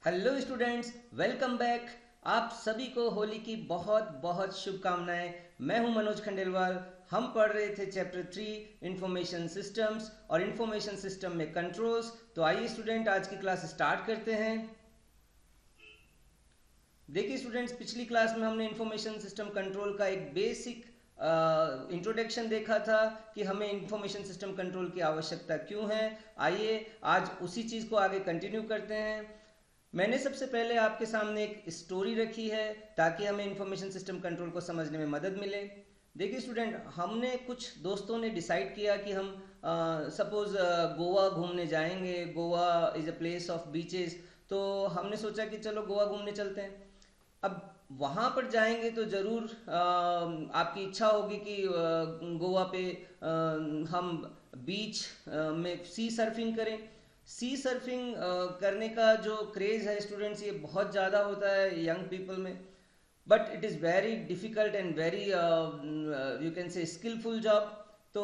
Hello students, welcome back. आप सभी को होली की बहुत बहुत शुभकामनाएं। मैं हूं मनोज खंडेलवाल। हम पढ़ रहे थे चैप्टर 3 इंफॉर्मेशन सिस्टम्स और इंफॉर्मेशन सिस्टम में कंट्रोल्स। तो आइए स्टूडेंट, आज की क्लास स्टार्ट करते हैं। देखिए स्टूडेंट्स, पिछली क्लास में हमने इंफॉर्मेशन सिस्टम कंट्रोल का एक बेसिक इंट्रोडक्शन देखा था कि हमें इंफॉर्मेशन सिस्टम कंट्रोल की आवश्यकता क्यों है। आइए आज उसी चीज़ को आगे कंटिन्यू करते हैं। मैंने सबसे पहले आपके सामने एक स्टोरी रखी है ताकि हमें इंफॉर्मेशन सिस्टम कंट्रोल को समझने में मदद मिले। देखिए स्टूडेंट, हमने कुछ दोस्तों ने डिसाइड किया कि हम सपोज गोवा घूमने जाएंगे। Goa is a place of beaches. तो हमने सोचा कि चलो गोवा घूमने चलते हैं। अब वहाँ पर जाएंगे तो ज़रूर आपकी इच्छा होगी कि गोवा पे हम बीच में सी सर्फिंग करें। सी सर्फिंग करने का जो क्रेज़ है स्टूडेंट्स, ये बहुत ज़्यादा होता है यंग पीपल में। But it is very difficult and very you can say skillful job. तो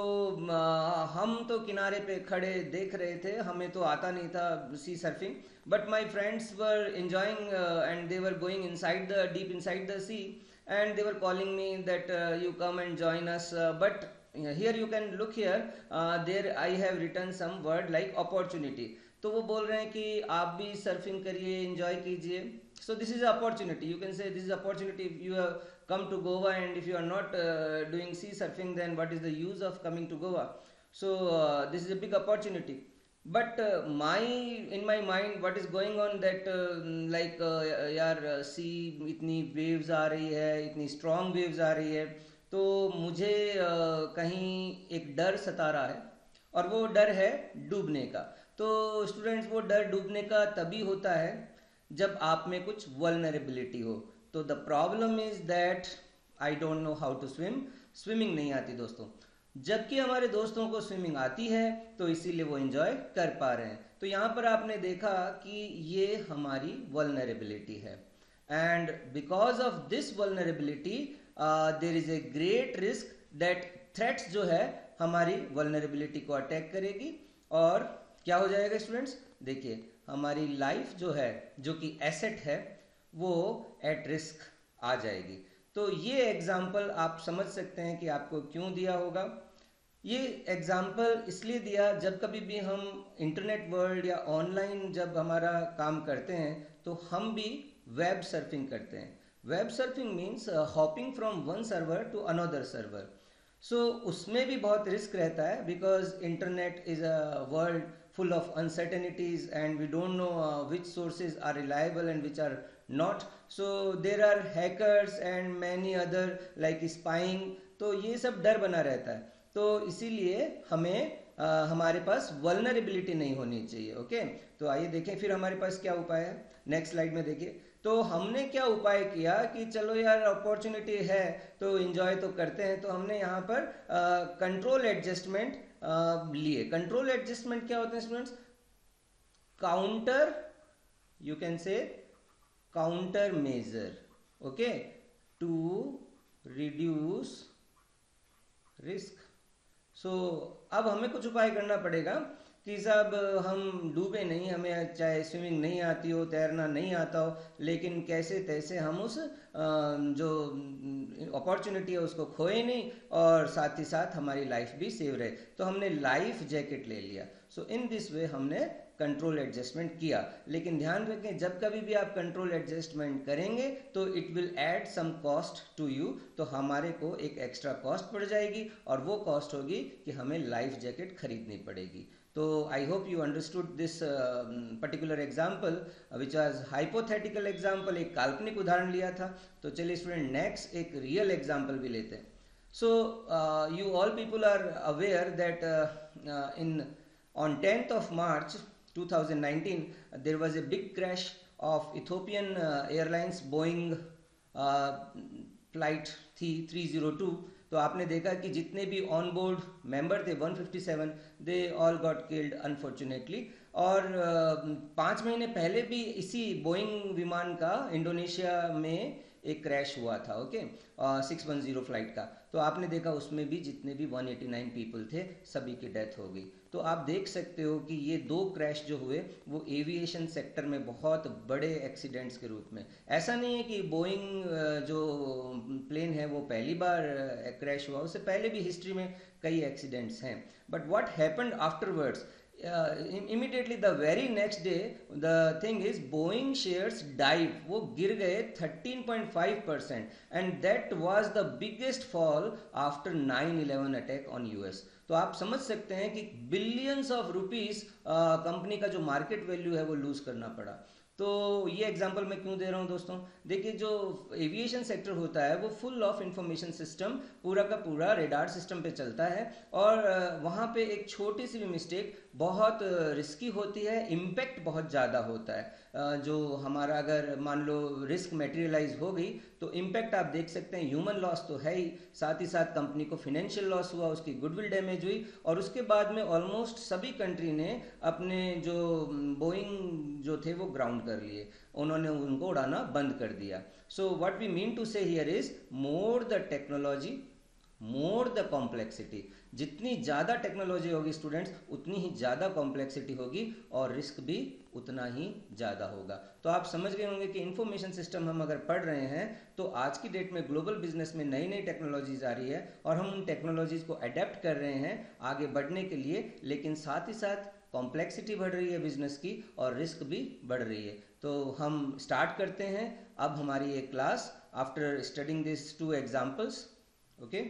हम तो किनारे पे खड़े देख रहे थे, हमें तो आता नहीं था sea surfing. But my friends were enjoying and they were going inside the deep inside the sea, and they were calling me that you come and join us, but here you can look here, there I have written some word like opportunity। तो वो बोल रहे हैं कि आप भी surfing करिए, enjoy कीजिए। So this is opportunity, you can say this is opportunity. If you have come to Goa and if you are not doing sea surfing, then what is the use of coming to Goa? So this is a big opportunity। But in my mind what is going on that like यार see इतनी waves आ रही है, इतनी strong waves आ रही है। तो मुझे कहीं एक डर सता रहा है, और वो डर है डूबने का। तो स्टूडेंट्स, वो डर डूबने का तभी होता है जब आप में कुछ वल्नरेबिलिटी हो। तो the problem is that I don't know how to swim. Swimming नहीं आती दोस्तों। जबकि हमारे दोस्तों को स्विमिंग आती है, तो इसीलिए वो एंजॉय कर पा रहे हैं। तो यहाँ पर आपने देखा कि ये हमारी वल्नरेबिलिटी है, and because of this vulnerability there is a great risk that threats जो है हमारी वल्नरेबिलिटी को अटैक करेगी। और क्या हो जाएगा स्टूडेंट्स, देखिए हमारी लाइफ जो है, जो कि एसेट है, वो एट रिस्क आ जाएगी। तो ये एग्जाम्पल आप समझ सकते हैं कि आपको क्यों दिया होगा। ये एग्जाम्पल इसलिए दिया, जब कभी भी हम इंटरनेट वर्ल्ड या ऑनलाइन जब हमारा काम करते हैं तो हम भी वेब सर्फिंग करते हैं। Web surfing means hopping from one server to another server. So उसमें भी बहुत रिस्क रहता है, because internet is a world full of uncertainties and we don't know which sources are reliable and which are not। so there are hackers and many other like spying। तो ये सब डर बना रहता है। तो इसीलिए हमें हमारे पास वल्नरेबिलिटी नहीं होनी चाहिए। ओके, तो आइए देखें फिर हमारे पास क्या उपाय है। नेक्स्ट स्लाइड में देखिए। तो हमने क्या उपाय किया कि चलो यार अपॉर्चुनिटी है तो एंजॉय तो करते हैं। तो हमने यहाँ पर कंट्रोल एडजस्टमेंट लिए। कंट्रोल एडजस्टमेंट क्या होते हैं students? Counter, you can say counter measure, okay, to reduce risk. So अब हमें कुछ उपाय करना पड़ेगा कि साहब हम डूबे नहीं, हमें चाहे स्विमिंग नहीं आती हो, तैरना नहीं आता हो, लेकिन कैसे तैसे हम उस जो अपॉर्चुनिटी है उसको खोए नहीं, और साथ ही साथ हमारी लाइफ भी सेव रहे। तो हमने लाइफ जैकेट ले लिया। सो इन दिस वे हमने कंट्रोल एडजस्टमेंट किया। लेकिन ध्यान रखें, जब कभी भी आप कंट्रोल एडजस्टमेंट करेंगे तो it will add some cost to you. तो हमारे को एक एक्स्ट्रा कॉस्ट पड़ जाएगी, और वो कॉस्ट होगी कि हमें लाइफ जैकेट खरीदनी पड़ेगी। तो I hope you understood this particular example which was hypothetical example. एक काल्पनिक उदाहरण लिया था। तो चलिए स्टूडेंट, नेक्स्ट एक रियल एग्जाम्पल भी लेते हैं। So you all people are aware that in on 10th of March 2019 there was a big crash of Ethiopian Airlines Boeing flight थी 302। तो आपने देखा कि जितने भी ऑन बोर्ड मेंबर थे 157, they all got killed unfortunately. और 5 महीने पहले भी इसी बोइंग विमान का इंडोनेशिया में एक क्रैश हुआ था, ओके, 610 फ्लाइट का। तो आपने देखा उसमें भी जितने भी 189 पीपल थे सभी की डेथ हो गई। तो आप देख सकते हो कि ये दो क्रैश जो हुए वो एविएशन सेक्टर में बहुत बड़े एक्सीडेंट्स के रूप में। ऐसा नहीं है कि बोइंग जो प्लेन है वो पहली बार क्रैश हुआ, उससे पहले भी हिस्ट्री में कई एक्सीडेंट्स हैं। But what happened afterwards, immediately the very next day the thing is Boeing shares dive, वो गिर गए 13.5%, and that was the biggest fall after 9/11 attack on US। तो आप समझ सकते हैं कि बिलियंस ऑफ रुपीस कंपनी का जो मार्केट वैल्यू है वो लूज करना पड़ा। तो ये एग्जांपल मैं क्यों दे रहा हूँ दोस्तों, देखिए जो एविएशन सेक्टर होता है वो फुल ऑफ इंफॉर्मेशन सिस्टम, पूरा का पूरा रेडार सिस्टम पे चलता है, और वहाँ पे एक छोटी सी भी मिस्टेक बहुत रिस्की होती है, इम्पैक्ट बहुत ज़्यादा होता है। जो हमारा अगर मान लो रिस्क मेटेरियलाइज हो गई तो इम्पैक्ट आप देख सकते हैं, ह्यूमन लॉस तो है ही, साथ ही साथ कंपनी को फिनेंशियल लॉस हुआ, उसकी गुडविल डैमेज हुई, और उसके बाद में ऑलमोस्ट सभी कंट्री ने अपने जो बोइंग जो थे वो ग्राउंड कर लिए, उन्होंने उनको उड़ाना बंद कर दिया। So what we mean to say here is more the technology more the complexity. जितनी ज़्यादा टेक्नोलॉजी होगी स्टूडेंट्स उतनी ही ज़्यादा कॉम्प्लेक्सिटी होगी और रिस्क भी उतना ही ज़्यादा होगा। तो आप समझ गए होंगे कि इंफॉर्मेशन सिस्टम हम अगर पढ़ रहे हैं तो आज की डेट में ग्लोबल बिजनेस में नई नई टेक्नोलॉजीज आ रही है और हम उन टेक्नोलॉजीज को अडेप्ट कर रहे हैं आगे बढ़ने के लिए, लेकिन साथ ही साथ कॉम्प्लेक्सिटी बढ़ रही है बिजनेस की और रिस्क भी बढ़ रही है। तो हम स्टार्ट करते हैं अब हमारी ये class after studying this two examples, okay.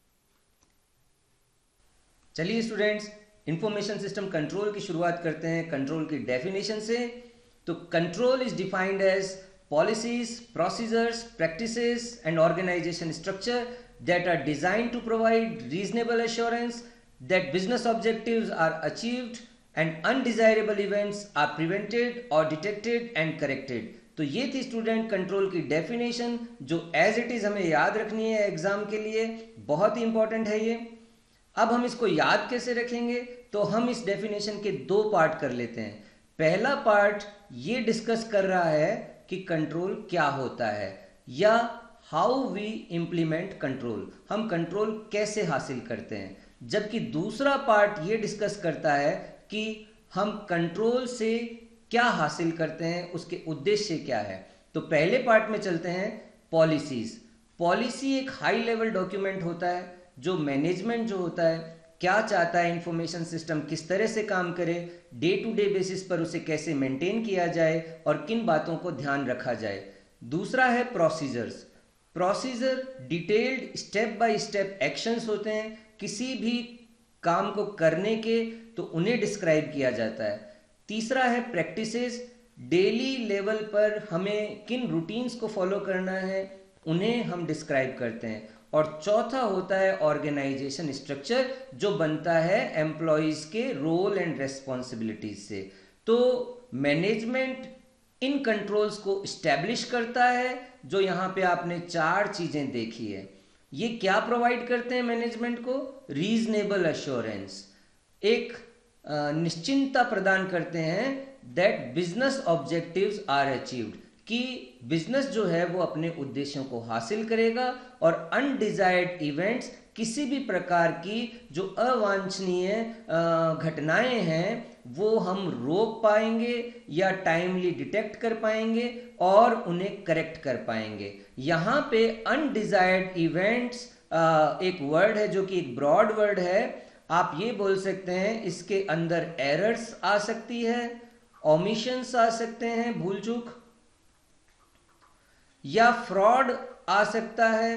चलिए स्टूडेंट्स, इंफॉर्मेशन सिस्टम कंट्रोल की शुरुआत करते हैं कंट्रोल की डेफिनेशन से। तो control is defined as policies, procedures, practices and organization structure that are designed to provide reasonable assurance that business objectives are achieved and undesirable events are prevented or detected and corrected। तो ये थी student control की definition जो as it is हमें याद रखनी है exam के लिए, बहुत ही इंपॉर्टेंट है ये। अब हम इसको याद कैसे रखेंगे, तो हम इस डेफिनेशन के दो पार्ट कर लेते हैं। पहला पार्ट ये डिस्कस कर रहा है कि कंट्रोल क्या होता है या हाउ वी इंप्लीमेंट कंट्रोल, हम कंट्रोल कैसे हासिल करते हैं, जबकि दूसरा पार्ट ये डिस्कस करता है कि हम कंट्रोल से क्या हासिल करते हैं, उसके उद्देश्य क्या है। तो पहले पार्ट में चलते हैं पॉलिसीज। पॉलिसी एक हाई लेवल डॉक्यूमेंट होता है जो मैनेजमेंट जो होता है क्या चाहता है, इंफॉर्मेशन सिस्टम किस तरह से काम करे, डे टू डे बेसिस पर उसे कैसे मेंटेन किया जाए और किन बातों को ध्यान रखा जाए। दूसरा है procedures. Procedure detailed step by step actions होते हैं किसी भी काम को करने के, तो उन्हें डिस्क्राइब किया जाता है। तीसरा है प्रैक्टिसेस, डेली लेवल पर हमें किन रूटीन्स को फॉलो करना है उन्हें हम डिस्क्राइब करते हैं। और चौथा होता है ऑर्गेनाइजेशन स्ट्रक्चर जो बनता है एम्प्लॉयज के रोल एंड रेस्पॉन्सिबिलिटीज से। तो मैनेजमेंट इन कंट्रोल्स को स्टैब्लिश करता है, जो यहां पे आपने चार चीजें देखी है। ये क्या प्रोवाइड करते हैं मैनेजमेंट को, रीजनेबल एश्योरेंस, एक निश्चिंतता प्रदान करते हैं that business objectives are achieved, कि बिजनेस जो है वो अपने उद्देश्यों को हासिल करेगा और अनडिजायर्ड इवेंट्स, किसी भी प्रकार की जो अवांछनीय घटनाएं हैं वो हम रोक पाएंगे या टाइमली डिटेक्ट कर पाएंगे और उन्हें करेक्ट कर पाएंगे। यहाँ पे अनडिजायर्ड इवेंट्स एक वर्ड है जो कि एक ब्रॉड वर्ड है, आप ये बोल सकते हैं इसके अंदर एरर्स आ सकती है, ओमिशंस आ सकते हैं, भूल चूक, या फ्रॉड आ सकता है,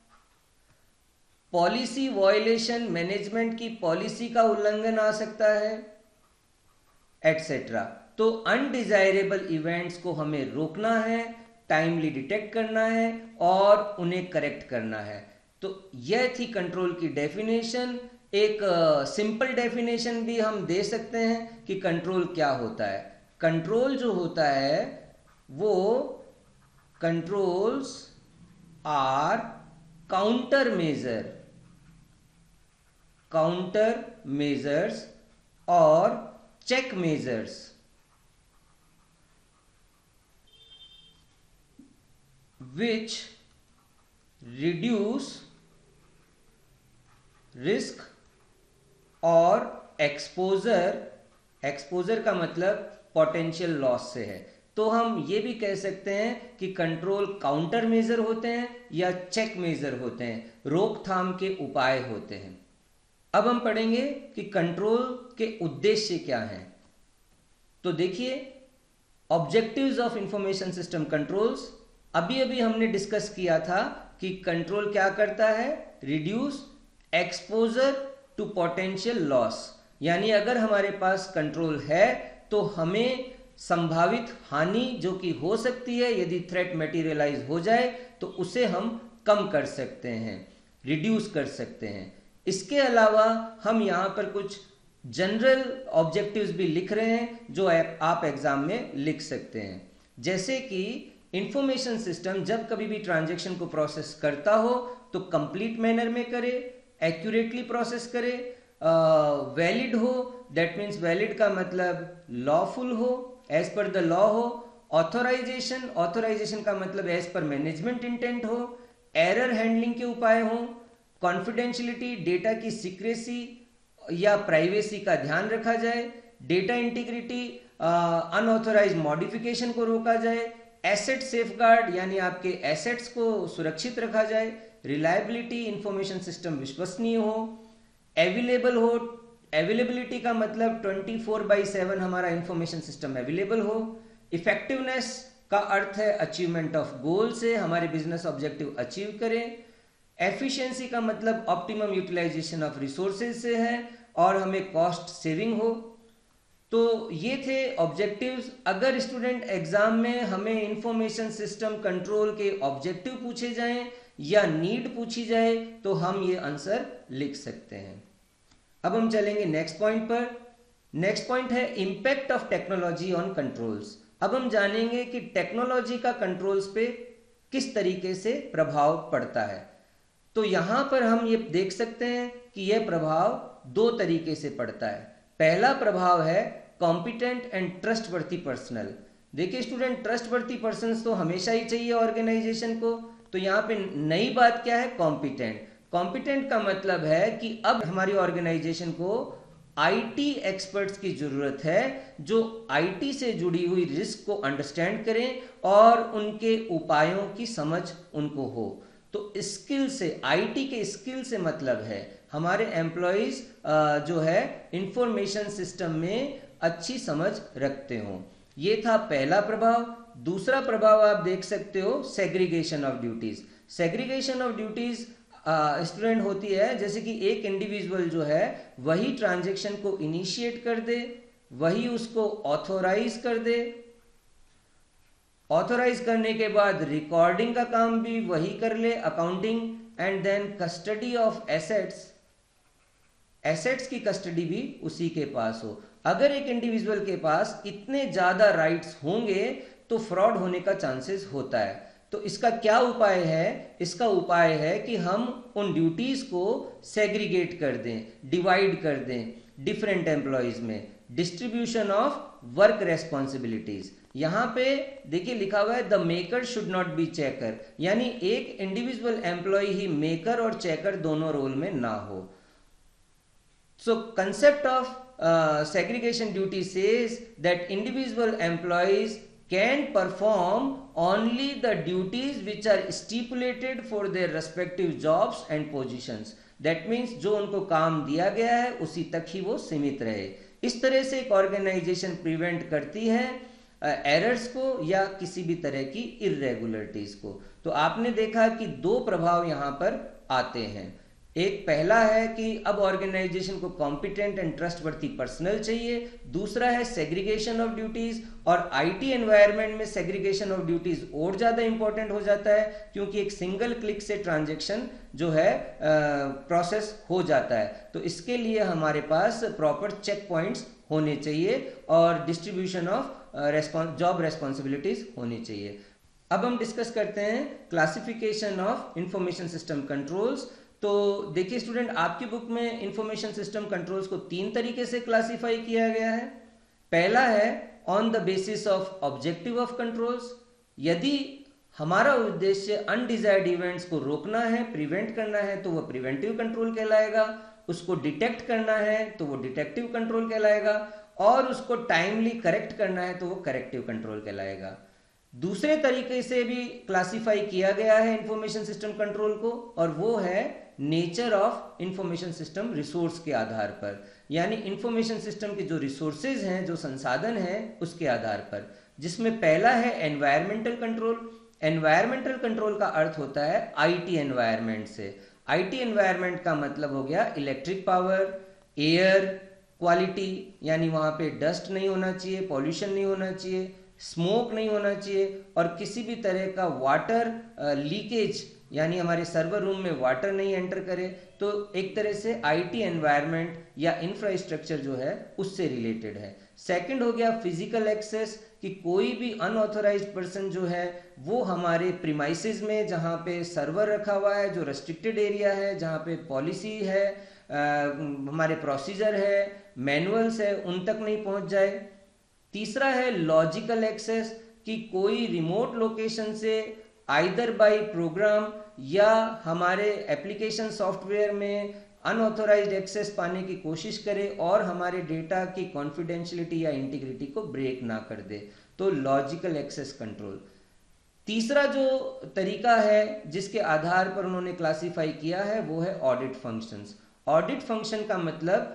पॉलिसी वायलेशन, मैनेजमेंट की पॉलिसी का उल्लंघन आ सकता है, एटसेट्रा। तो अनडिजायरेबल इवेंट्स को हमें रोकना है, टाइमली डिटेक्ट करना है और उन्हें करेक्ट करना है। तो यह थी कंट्रोल की डेफिनेशन। एक सिंपल डेफिनेशन भी हम दे सकते हैं कि कंट्रोल क्या होता है। कंट्रोल जो होता है वो controls are counter measures or check measures which reduce risk और एक्सपोजर का मतलब पोटेंशियल लॉस से है। तो हम ये भी कह सकते हैं कि कंट्रोल काउंटर मेजर होते हैं या चेक मेजर होते हैं, रोकथाम के उपाय होते हैं। अब हम पढ़ेंगे कि कंट्रोल के उद्देश्य क्या हैं। तो देखिए, objectives of information system controls, अभी अभी हमने डिस्कस किया था कि कंट्रोल क्या करता है, reduce exposure to potential loss, यानी अगर हमारे पास कंट्रोल है तो हमें संभावित हानि जो कि हो सकती है, यदि थ्रेट मटेरियलाइज हो जाए तो उसे हम कम कर सकते हैं, रिड्यूस कर सकते हैं। इसके अलावा हम यहाँ पर कुछ जनरल ऑब्जेक्टिव्स भी लिख रहे हैं जो आप एग्जाम में लिख सकते हैं। जैसे कि इंफॉर्मेशन सिस्टम जब कभी भी ट्रांजैक्शन को प्रोसेस करता हो तो कंप्लीट मैनर में करे, एक्यूरेटली प्रोसेस करे, वैलिड हो, दैट मीन्स वैलिड का मतलब लॉफुल हो, एज पर द लॉ हो, ऑथोराइजेशन का मतलब एज पर मैनेजमेंट इंटेंट हो, एरर हैंडलिंग के उपाय हो, कॉन्फिडेंशियलिटी, डेटा की सीक्रेसी या प्राइवेसी का ध्यान रखा जाए, डेटा इंटीग्रिटी, अनऑथोराइज मॉडिफिकेशन को रोका जाए, एसेट सेफगार्ड यानी आपके एसेट्स को सुरक्षित रखा जाए, रिलायबिलिटी, इंफॉर्मेशन सिस्टम विश्वसनीय हो, अवेलेबल हो, अवेलेबिलिटी का मतलब 24/7 हमारा इंफॉर्मेशन सिस्टम अवेलेबल हो, इफेक्टिवनेस का अर्थ है अचीवमेंट ऑफ गोल से हमारे बिजनेस ऑब्जेक्टिव अचीव करें, एफिशिएंसी का मतलब ऑप्टिमम यूटिलाइजेशन ऑफ रिसोर्सेज से है और हमें कॉस्ट सेविंग हो। तो ये थे ऑब्जेक्टिव्स। अगर स्टूडेंट एग्जाम में हमें इंफॉर्मेशन सिस्टम कंट्रोल के ऑब्जेक्टिव पूछे जाएं या नीड पूछी जाए तो हम ये आंसर लिख सकते हैं। अब हम चलेंगे नेक्स्ट पॉइंट पर। नेक्स्ट पॉइंट है impact of technology on controls. अब हम जानेंगे कि टेक्नोलॉजी का कंट्रोल्स पे किस तरीके से प्रभाव पड़ता है। तो यहां पर हम ये देख सकते हैं कि यह प्रभाव दो तरीके से पड़ता है। पहला प्रभाव है कॉम्पिटेंट एंड ट्रस्टवर्थी पर्सनल। देखिए स्टूडेंट, ट्रस्टवर्थी पर्सन्स तो हमेशा ही चाहिए ऑर्गेनाइजेशन को। तो यहाँ पे नई बात क्या है, कॉम्पिटेंट। कॉम्पिटेंट का मतलब है कि अब हमारी ऑर्गेनाइजेशन को आईटी एक्सपर्ट्स की जरूरत है जो आईटी से जुड़ी हुई रिस्क को अंडरस्टैंड करें और उनके उपायों की समझ उनको हो। तो स्किल से, आईटी के स्किल से मतलब है हमारे एम्प्लॉइज जो है इंफॉर्मेशन सिस्टम में अच्छी समझ रखते हो। ये था पहला प्रभाव। दूसरा प्रभाव आप देख सकते हो segregation of duties. Segregation of duties student होती है जैसे कि एक इंडिविजुअल जो है वही ट्रांजैक्शन को इनिशिएट कर दे, वही उसको ऑथोराइज कर दे, ऑथोराइज करने के बाद रिकॉर्डिंग का काम भी वही कर ले, accounting, and then custody of assets, assets की कस्टडी भी उसी के पास हो। अगर एक इंडिविजुअल के पास इतने ज्यादा राइट्स होंगे तो फ्रॉड होने का चांसेस होता है। तो इसका क्या उपाय है? इसका उपाय है कि हम उन ड्यूटीज को सेग्रीगेट कर दें, डिवाइड कर दें डिफरेंट एम्प्लॉयज में, डिस्ट्रीब्यूशन ऑफ वर्क रेस्पॉन्सिबिलिटीज। यहां पे देखिए लिखा हुआ है the maker should not be checker, यानी एक इंडिविजुअल एम्प्लॉय ही मेकर और चेकर दोनों रोल में ना हो। So concept of segregation duty says that individual employees can perform only the duties which are stipulated for their respective jobs and positions. That means जो उनको काम दिया गया है उसी तक ही वो सीमित रहे। इस तरह से एक ऑर्गेनाइजेशन प्रिवेंट करती है एरर्स को या किसी भी तरह की इरेगुलरिटीज को। तो आपने देखा कि दो प्रभाव यहाँ पर आते हैं। एक पहला है कि अब ऑर्गेनाइजेशन को कॉम्पिटेंट एंड ट्रस्टवर्थी पर्सनल चाहिए। दूसरा है सेग्रीगेशन ऑफ ड्यूटीज, और आईटी एनवायरनमेंट में सेग्रीगेशन ऑफ ड्यूटीज और ज्यादा इंपॉर्टेंट हो जाता है क्योंकि एक सिंगल क्लिक से ट्रांजैक्शन जो है प्रोसेस हो जाता है। तो इसके लिए हमारे पास प्रॉपर चेक पॉइंट्स होने चाहिए और डिस्ट्रीब्यूशन ऑफ जॉब रेस्पॉन्सिबिलिटीज होनी चाहिए। अब हम डिस्कस करते हैं classification of information system controls. तो देखिए स्टूडेंट, आपकी बुक में इंफॉर्मेशन सिस्टम कंट्रोल्स को 3 तरीके से क्लासिफाई किया गया है। पहला है on the basis of objective of controls. यदि हमारा उद्देश्य अनडिजायर्ड इवेंट्स को रोकना है, प्रिवेंट करना है तो वो प्रिवेंटिव कंट्रोल कहलाएगा, उसको डिटेक्ट करना है तो वो डिटेक्टिव कंट्रोल कहलाएगा, और उसको टाइमली करेक्ट करना है तो वो करेक्टिव कंट्रोल कहलाएगा। दूसरे तरीके से भी क्लासिफाई किया गया है इंफॉर्मेशन सिस्टम कंट्रोल को, और वो है nature of information system resource के आधार पर, यानी इंफॉर्मेशन सिस्टम के जो रिसोर्सेज हैं, जो संसाधन हैं, उसके आधार पर। जिसमें पहला है एनवायरमेंटल कंट्रोल। एनवायरमेंटल कंट्रोल का अर्थ होता है आईटी एनवायरमेंट से। आईटी एनवायरमेंट का मतलब हो गया इलेक्ट्रिक पावर, एयर क्वालिटी, यानी वहाँ पे डस्ट नहीं होना चाहिए, पॉल्यूशन नहीं होना चाहिए, स्मोक नहीं होना चाहिए, और किसी भी तरह का वाटर लीकेज, यानी हमारे सर्वर रूम में वाटर नहीं एंटर करे। तो एक तरह से आईटी एनवायरनमेंट या इंफ्रास्ट्रक्चर जो है उससे रिलेटेड है। सेकंड हो गया फिजिकल एक्सेस, कि कोई भी अनऑथोराइज्ड पर्सन जो है वो हमारे प्रीमाइसेस में, जहाँ पे सर्वर रखा हुआ है, जो रेस्ट्रिक्टेड एरिया है, जहाँ पे पॉलिसी है, हमारे प्रोसीजर है, मैनुअल्स है, उन तक नहीं पहुँच जाए। तीसरा है लॉजिकल एक्सेस, कि कोई रिमोट लोकेशन से आइदर बाय प्रोग्राम या हमारे एप्लीकेशन सॉफ्टवेयर में अनऑथोराइज्ड एक्सेस पाने की कोशिश करे और हमारे डेटा की कॉन्फिडेंशियलिटी या इंटीग्रिटी को ब्रेक ना कर दे, तो लॉजिकल एक्सेस कंट्रोल। तीसरा जो तरीका है जिसके आधार पर उन्होंने क्लासिफाई किया है वो है ऑडिट फंक्शंस। ऑडिट फंक्शन का मतलब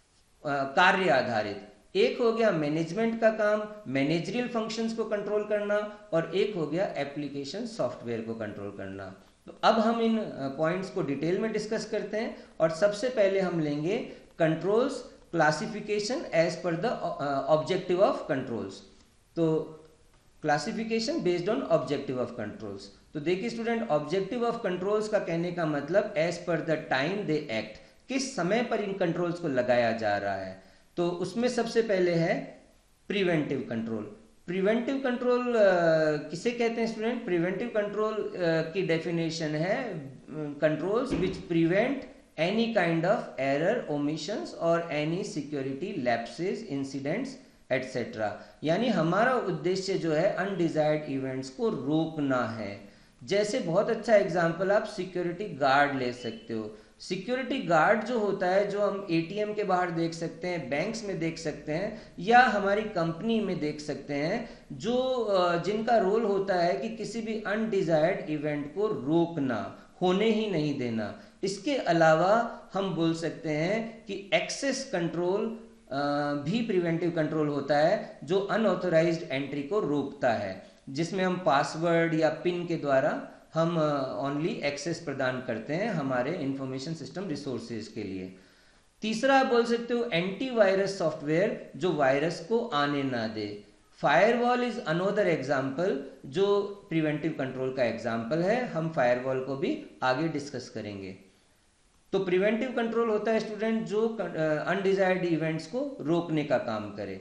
कार्य आधारित। एक हो गया मैनेजमेंट का काम, मैनेजरियल फंक्शंस को कंट्रोल करना, और एक हो गया एप्लीकेशन सॉफ्टवेयर को कंट्रोल करना। तो अब हम इन पॉइंट्स को डिटेल में डिस्कस करते हैं, और सबसे पहले हम लेंगे controls classification as per the objective of controls. तो classification based on objective of controls. तो देखिए स्टूडेंट, ऑब्जेक्टिव ऑफ कंट्रोल्स का कहने का मतलब as per the time they act, किस समय पर इन कंट्रोल्स को लगाया जा रहा है। तो उसमें सबसे पहले है प्रिवेंटिव कंट्रोल। प्रिवेंटिव कंट्रोल किसे कहते हैं स्टूडेंट? प्रिवेंटिव कंट्रोल की डेफिनेशन है controls which prevent any kind of error, omissions और any security lapses, incidents etcetera. यानी हमारा उद्देश्य जो है अनडिजायर्ड इवेंट्स को रोकना है। जैसे बहुत अच्छा एग्जांपल आप सिक्योरिटी गार्ड ले सकते हो। सिक्योरिटी गार्ड जो होता है, जो हम एटीएम के बाहर देख सकते हैं, बैंक्स में देख सकते हैं, या हमारी कंपनी में देख सकते हैं, जो जिनका रोल होता है कि किसी भी अनडिजायर्ड इवेंट को रोकना, होने ही नहीं देना। इसके अलावा हम बोल सकते हैं कि एक्सेस कंट्रोल भी प्रिवेंटिव कंट्रोल होता है, जो अनऑथोराइज्ड एंट्री को रोकता है, जिसमें हम पासवर्ड या पिन के द्वारा हम ओनली एक्सेस प्रदान करते हैं हमारे इंफॉर्मेशन सिस्टम रिसोर्सेज के लिए। तीसरा आप बोल सकते हो एंटीवायरस सॉफ्टवेयर, जो वायरस को आने ना दे। फायरवॉल इज अनोदर एग्जाम्पल जो प्रिवेंटिव कंट्रोल का एग्जाम्पल है। हम फायरवॉल को भी आगे डिस्कस करेंगे। तो प्रिवेंटिव कंट्रोल होता है स्टूडेंट जो अनडिजायर्ड इवेंट्स को रोकने का काम करे।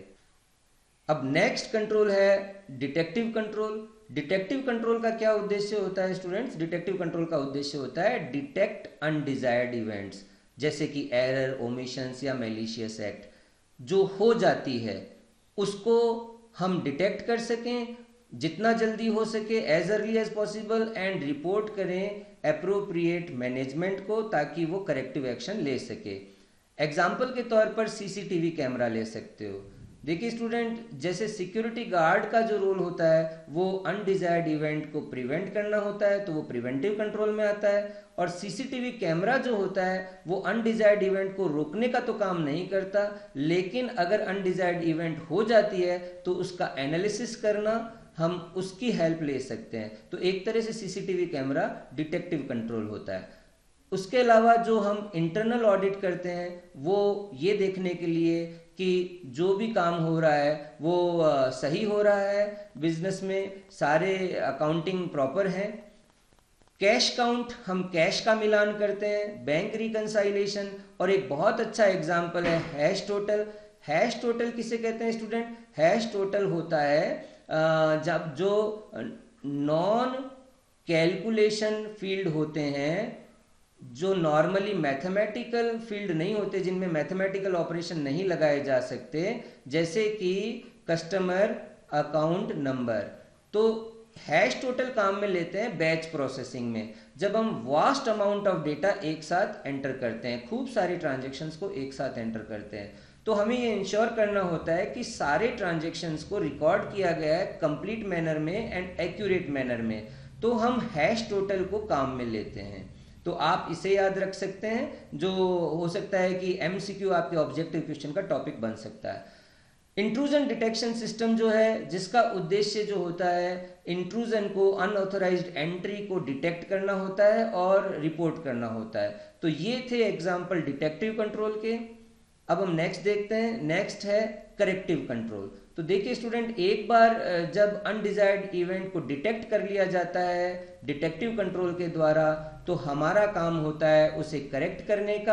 अब नेक्स्ट कंट्रोल है डिटेक्टिव कंट्रोल। डिटेक्टिव कंट्रोल का क्या उद्देश्य होता है स्टूडेंट्स? डिटेक्टिव कंट्रोल का उद्देश्य होता है डिटेक्ट अनडिजायर्ड इवेंट्स, जैसे कि एरर, ओमिशंस या मैलिशियस एक्ट जो हो जाती है, उसको हम डिटेक्ट कर सकें जितना जल्दी हो सके, as early as possible, and report करें एप्रोप्रिएट मैनेजमेंट को, ताकि वो करेक्टिव एक्शन ले सके। एग्जाम्पल के तौर पर सीसीटीवी कैमरा ले सकते हो। देखिए स्टूडेंट, जैसे सिक्योरिटी गार्ड का जो रोल होता है वो अनडिजायर्ड इवेंट को प्रिवेंट करना होता है, तो वो प्रिवेंटिव कंट्रोल में आता है। और सीसीटीवी कैमरा जो होता है वो अनडिजायर्ड इवेंट को रोकने का तो काम नहीं करता, लेकिन अगर अनडिजायर्ड इवेंट हो जाती है तो उसका एनालिसिस करना, हम उसकी हेल्प ले सकते हैं। तो एक तरह से सीसीटीवी कैमरा डिटेक्टिव कंट्रोल होता है। उसके अलावा जो हम इंटरनल ऑडिट करते हैं वो ये देखने के लिए कि जो भी काम हो रहा है वो सही हो रहा है, बिजनेस में सारे अकाउंटिंग प्रॉपर है। कैश काउंट, हम कैश का मिलान करते हैं। बैंक रिकंसाइलेशन, और एक बहुत अच्छा एग्जाम्पल है हैश टोटल। हैश टोटल किसे कहते हैं स्टूडेंट? हैश टोटल होता है जब जो नॉन कैलकुलेशन फील्ड होते हैं, जो नॉर्मली मैथमेटिकल फील्ड नहीं होते, जिनमें मैथमेटिकल ऑपरेशन नहीं लगाए जा सकते, जैसे कि कस्टमर अकाउंट नंबर। तो हैश टोटल काम में लेते हैं बैच प्रोसेसिंग में, जब हम वास्ट अमाउंट ऑफ डेटा एक साथ एंटर करते हैं, खूब सारी ट्रांजेक्शन्स को एक साथ एंटर करते हैं, तो हमें ये इंश्योर करना होता है कि सारे ट्रांजेक्शन्स को रिकॉर्ड किया गया है कंप्लीट मैनर में एंड एक्यूरेट मैनर में, तो हम हैश टोटल को काम में लेते हैं। तो आप इसे याद रख सकते हैं, जो हो सकता है कि MCQ आपके ऑब्जेक्टिव क्वेश्चन का टॉपिक बन सकता है। इंट्रूजन डिटेक्शन सिस्टम जो है, जिसका उद्देश्य जो होता है इंट्रूजन को, अनऑथराइज्ड एंट्री को डिटेक्ट करना होता है और रिपोर्ट करना होता है। तो ये थे एग्जांपल डिटेक्टिव कंट्रोल के। अब हम नेक्स्ट देखते हैं, नेक्स्ट है करेक्टिव कंट्रोल। तो देखिए स्टूडेंट, एक बार जब अनडिजायर्ड इवेंट को डिटेक्ट कर लिया जाता है डिटेक्टिव कंट्रोल के द्वारा, तो हमारा काम होता है उसे करेक्ट करने का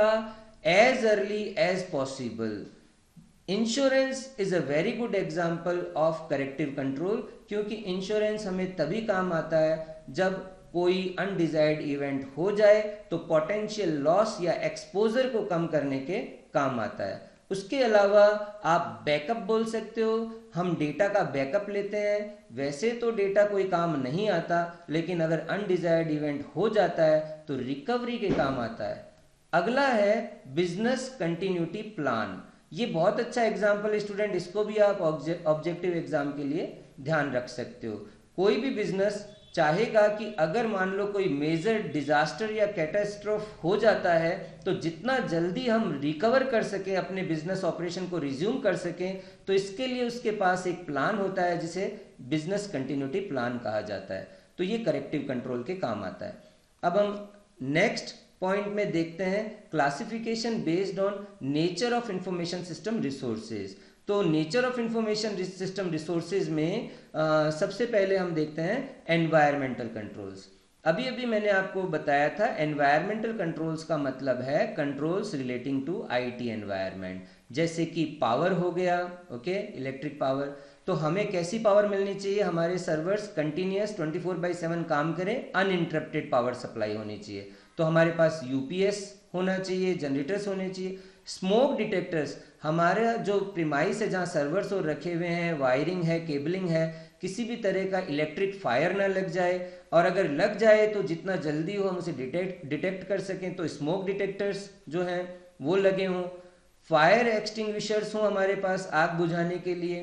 as early as possible. Insurance is a very good example of corrective control, क्योंकि इंश्योरेंस हमें तभी काम आता है जब कोई अनडिजायर्ड इवेंट हो जाए तो पोटेंशियल लॉस या एक्सपोजर को कम करने के काम आता है। उसके अलावा आप बैकअप बोल सकते हो, हम डेटा का बैकअप लेते हैं। वैसे तो डेटा कोई काम नहीं आता, लेकिन अगर अनडिजायर्ड इवेंट हो जाता है तो रिकवरी के काम आता है। अगला है बिजनेस कंटिन्यूटी प्लान। ये बहुत अच्छा एग्जाम्पल है स्टूडेंट, इसको भी आप ऑब्जेक्टिव एग्जाम के लिए ध्यान रख सकते हो। कोई भी बिजनेस चाहेगा कि अगर मान लो कोई मेजर डिजास्टर या कैटास्ट्रोफ हो जाता है, तो जितना जल्दी हम रिकवर कर सकें, अपने बिजनेस ऑपरेशन को रिज्यूम कर सकें, तो इसके लिए उसके पास एक प्लान होता है जिसे बिजनेस कंटिन्यूटी प्लान कहा जाता है। तो ये करेक्टिव कंट्रोल के काम आता है। अब हम नेक्स्ट पॉइंट में देखते हैं classification based on nature of information system resources. तो nature of information system resources में सबसे पहले हम देखते हैं एनवायरमेंटल कंट्रोल्स। अभी अभी मैंने आपको बताया था एनवायरमेंटल कंट्रोल्स का मतलब है controls relating to IT environment, जैसे कि पावर हो गया, ओके, इलेक्ट्रिक पावर। तो हमें कैसी पावर मिलनी चाहिए, हमारे सर्वर्स कंटिन्यूस 24/7 काम करें, अनइंटरप्टेड पावर सप्लाई होनी चाहिए। तो हमारे पास यूपीएस होना चाहिए, जनरेटर्स होने चाहिए। स्मोक डिटेक्टर्स, हमारा जो प्रीमाइस है जहाँ सर्वर्स और रखे हुए हैं, वायरिंग है, केबलिंग है, किसी भी तरह का इलेक्ट्रिक फायर ना लग जाए, और अगर लग जाए तो जितना जल्दी हो हम उसे डिटेक्ट कर सकें, तो स्मोक डिटेक्टर्स जो हैं वो लगे हों। फायर एक्सटिंग्विशर्स हों हमारे पास आग बुझाने के लिए।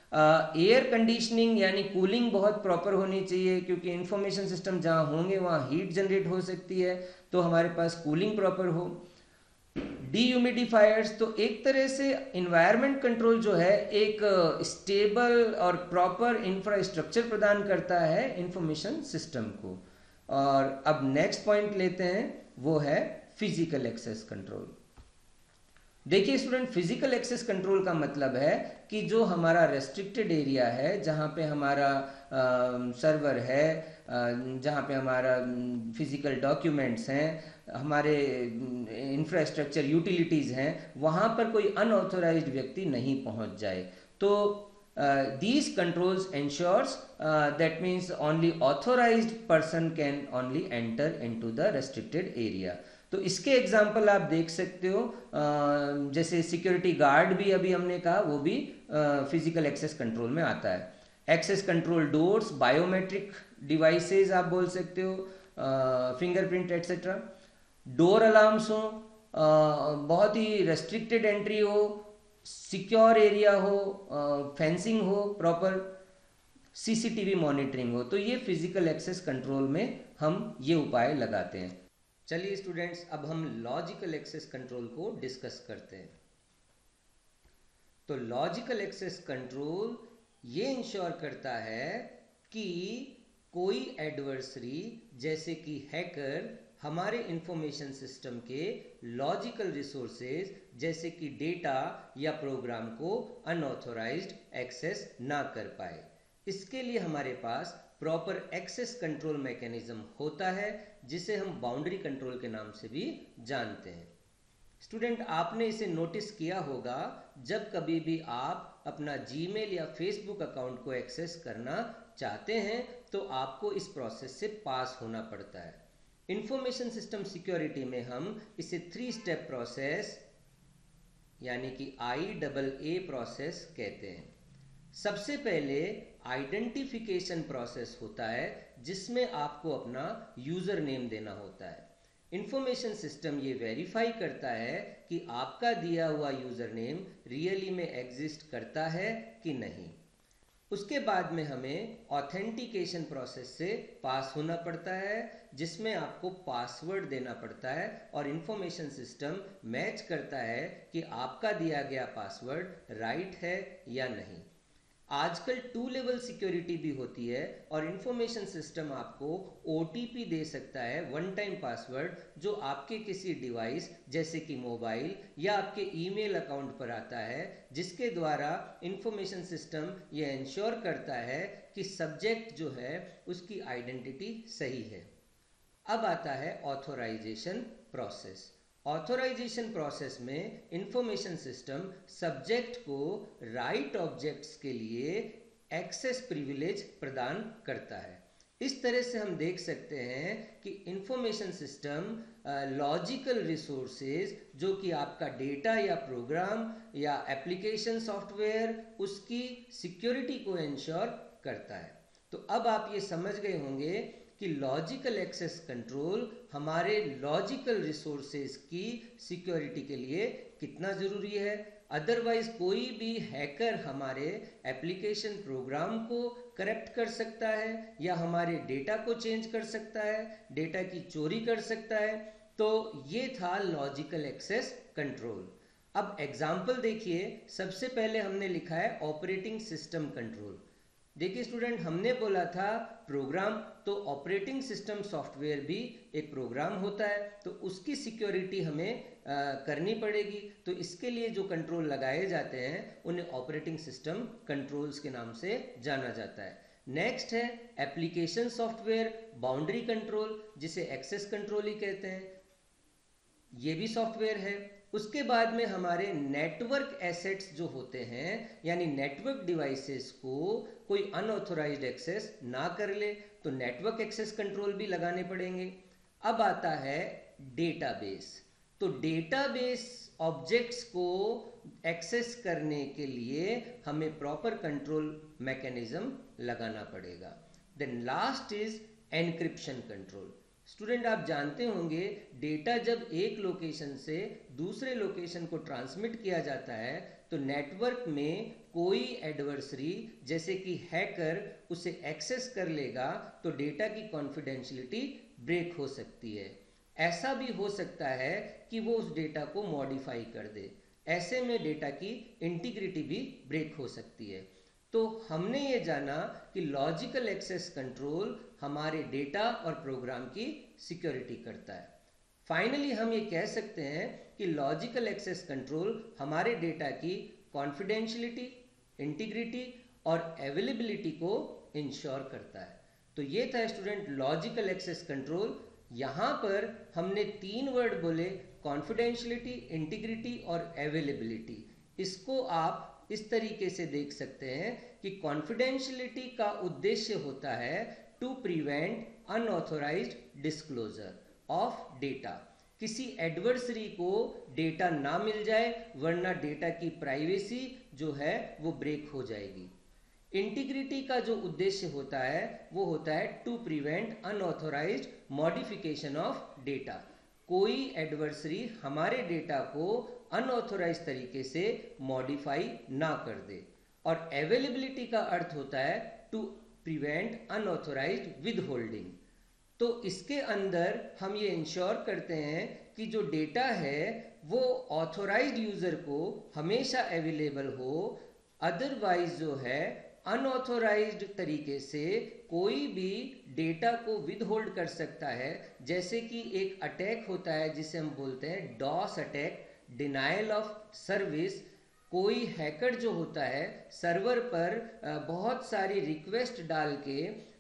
एयर कंडीशनिंग यानी कूलिंग बहुत प्रॉपर होनी चाहिए, क्योंकि इंफॉर्मेशन सिस्टम जहाँ होंगे वहाँ हीट जनरेट हो सकती है, तो हमारे पास कूलिंग प्रॉपर हो। डीह्यूमिडिफायर्स, तो एक तरह से इन्वायरमेंट कंट्रोल जो है एक स्टेबल और प्रॉपर इंफ्रास्ट्रक्चर प्रदान करता है इंफॉर्मेशन सिस्टम को। और अब नेक्स्ट पॉइंट लेते हैं, वो है फिजिकल एक्सेस कंट्रोल। देखिए स्टूडेंट, फिजिकल एक्सेस कंट्रोल का मतलब है कि जो हमारा रेस्ट्रिक्टेड एरिया है, जहाँ पे हमारा सर्वर है, जहाँ पे हमारा फिजिकल डॉक्यूमेंट्स हैं, हमारे इंफ्रास्ट्रक्चर यूटिलिटीज़ हैं, वहाँ पर कोई अनऑथोराइज्ड व्यक्ति नहीं पहुँच जाए। तो these controls ensures that means only authorized person can only enter into the restricted area। तो इसके एग्जाम्पल आप देख सकते हो, जैसे सिक्योरिटी गार्ड भी अभी हमने कहा, वो भी फिजिकल एक्सेस कंट्रोल में आता है। Access control doors, biometric devices आप बोल सकते हो, फिंगरप्रिंट एटसेट्रा। डोर अलार्म्स हो, बहुत ही रेस्ट्रिक्टेड एंट्री हो, सिक्योर एरिया हो, फेंसिंग हो प्रॉपर, सीसीटीवी मॉनिटरिंग हो, तो ये फिजिकल एक्सेस कंट्रोल में हम ये उपाय लगाते हैं। चलिए स्टूडेंट्स, अब हम लॉजिकल एक्सेस कंट्रोल को डिस्कस करते हैं। तो लॉजिकल एक्सेस कंट्रोल ये इंश्योर करता है कि कोई एडवर्सरी जैसे कि हैकर हमारे इंफॉर्मेशन सिस्टम के लॉजिकल रिसोर्सेज जैसे कि डेटा या प्रोग्राम को अनऑथोराइज्ड एक्सेस ना कर पाए। इसके लिए हमारे पास प्रॉपर एक्सेस कंट्रोल मैकेनिज्म होता है, जिसे हम बाउंड्री कंट्रोल के नाम से भी जानते हैं। स्टूडेंट, आपने इसे नोटिस किया होगा, जब कभी भी आप अपना जीमेल या फेसबुक अकाउंट को एक्सेस करना चाहते हैं तो आपको इस प्रोसेस से पास होना पड़ता है। इंफॉर्मेशन सिस्टम सिक्योरिटी में हम इसे 3 स्टेप प्रोसेस यानी कि IAA प्रोसेस कहते हैं। सबसे पहले आइडेंटिफिकेशन प्रोसेस होता है जिसमें आपको अपना यूजर नेम देना होता है। इंफॉर्मेशन सिस्टम ये वेरीफाई करता है कि आपका दिया हुआ यूजर नेम रियली में एग्जिस्ट करता है कि नहीं। उसके बाद में हमें ऑथेंटिकेशन प्रोसेस से पास होना पड़ता है जिसमें आपको पासवर्ड देना पड़ता है और इंफॉर्मेशन सिस्टम मैच करता है कि आपका दिया गया पासवर्ड राइट है या नहीं। आजकल 2 लेवल सिक्योरिटी भी होती है और इंफॉर्मेशन सिस्टम आपको OTP दे सकता है, वन टाइम पासवर्ड, जो आपके किसी डिवाइस जैसे कि मोबाइल या आपके ईमेल अकाउंट पर आता है, जिसके द्वारा इंफॉर्मेशन सिस्टम ये इंश्योर करता है कि सब्जेक्ट जो है उसकी आइडेंटिटी सही है। अब आता है ऑथोराइजेशन प्रोसेस। ऑथोराइजेशन प्रोसेस में इंफॉर्मेशन सिस्टम सब्जेक्ट को राइट ऑब्जेक्ट्स के लिए एक्सेस प्रिविलेज प्रदान करता है। इस तरह से हम देख सकते हैं कि इंफॉर्मेशन सिस्टम लॉजिकल रिसोर्सेज जो कि आपका डेटा या प्रोग्राम या एप्लीकेशन सॉफ्टवेयर, उसकी सिक्योरिटी को इंश्योर करता है। तो अब आप ये समझ गए होंगे कि लॉजिकल एक्सेस कंट्रोल हमारे लॉजिकल रिसोर्सेज की सिक्योरिटी के लिए कितना ज़रूरी है। अदरवाइज कोई भी हैकर हमारे एप्लीकेशन प्रोग्राम को करप्ट कर सकता है या हमारे डेटा को चेंज कर सकता है, डेटा की चोरी कर सकता है। तो ये था लॉजिकल एक्सेस कंट्रोल। अब एग्जाम्पल देखिए, सबसे पहले हमने लिखा है ऑपरेटिंग सिस्टम कंट्रोल। देखिए स्टूडेंट, हमने बोला था प्रोग्राम, तो ऑपरेटिंग सिस्टम सॉफ्टवेयर भी एक प्रोग्राम होता है, तो उसकी सिक्योरिटी हमें करनी पड़ेगी। तो इसके लिए जो कंट्रोल लगाए जाते हैं उन्हें ऑपरेटिंग सिस्टम कंट्रोल्स के नाम से जाना जाता है। नेक्स्ट है एप्लीकेशन सॉफ्टवेयर बाउंड्री कंट्रोल, जिसे एक्सेस कंट्रोल ही कहते हैं, ये भी सॉफ्टवेयर है। उसके बाद में हमारे नेटवर्क एसेट्स जो होते हैं, यानी नेटवर्क डिवाइसेस को कोई अनऑथोराइज्ड एक्सेस ना कर ले, तो नेटवर्क एक्सेस कंट्रोल भी लगाने पड़ेंगे। अब आता है डेटाबेस। तो डेटाबेस ऑब्जेक्ट्स को एक्सेस करने के लिए हमें प्रॉपर कंट्रोल मैकेनिज्म लगाना पड़ेगा। Then last is encryption control. Student, आप जानते होंगे डेटा जब एक लोकेशन से दूसरे लोकेशन को ट्रांसमिट किया जाता है तो नेटवर्क में कोई एडवर्सरी जैसे कि हैकर उसे एक्सेस कर लेगा तो डेटा की कॉन्फिडेंशियलिटी ब्रेक हो सकती है। ऐसा भी हो सकता है कि वो उस डेटा को मॉडिफाई कर दे, ऐसे में डेटा की इंटीग्रिटी भी ब्रेक हो सकती है। तो हमने ये जाना कि लॉजिकल एक्सेस कंट्रोल हमारे डेटा और प्रोग्राम की सिक्योरिटी करता है। फाइनली हम ये कह सकते हैं कि लॉजिकल एक्सेस कंट्रोल हमारे डेटा की कॉन्फिडेंशियलिटी, इंटीग्रिटी और अवेलेबिलिटी को इंश्योर करता है। तो ये था स्टूडेंट लॉजिकल एक्सेस कंट्रोल। यहाँ पर हमने 3 वर्ड बोले, कॉन्फिडेंशियलिटी, इंटीग्रिटी और अवेलेबिलिटी। इसको आप इस तरीके से देख सकते हैं कि कॉन्फिडेंशियलिटी का उद्देश्य होता है to prevent unauthorised disclosure of data. किसी एडवर्सरी को डेटा ना मिल जाए, वरना डेटा की प्राइवेसी जो है वो ब्रेक हो जाएगी। इंटीग्रिटी का जो उद्देश्य होता है वो होता है to prevent unauthorised modification of data. कोई एडवर्सरी हमारे डेटा को अनऑथोराइज तरीके से मॉडिफाई ना कर दे। और अवेलेबिलिटी का अर्थ होता है टू प्रिवेंट अनऑथोराइज्ड विदहोल्डिंग। तो इसके अंदर हम ये इंश्योर करते हैं कि जो डेटा है वो ऑथोराइज्ड यूजर को हमेशा अवेलेबल हो, अदरवाइज जो है अनऑथोराइज्ड तरीके से कोई भी डेटा को विदहोल्ड कर सकता है। जैसे कि एक अटैक होता है जिसे हम बोलते हैं DoS attack, denial of service. कोई हैकर जो होता है सर्वर पर बहुत सारी रिक्वेस्ट डाल के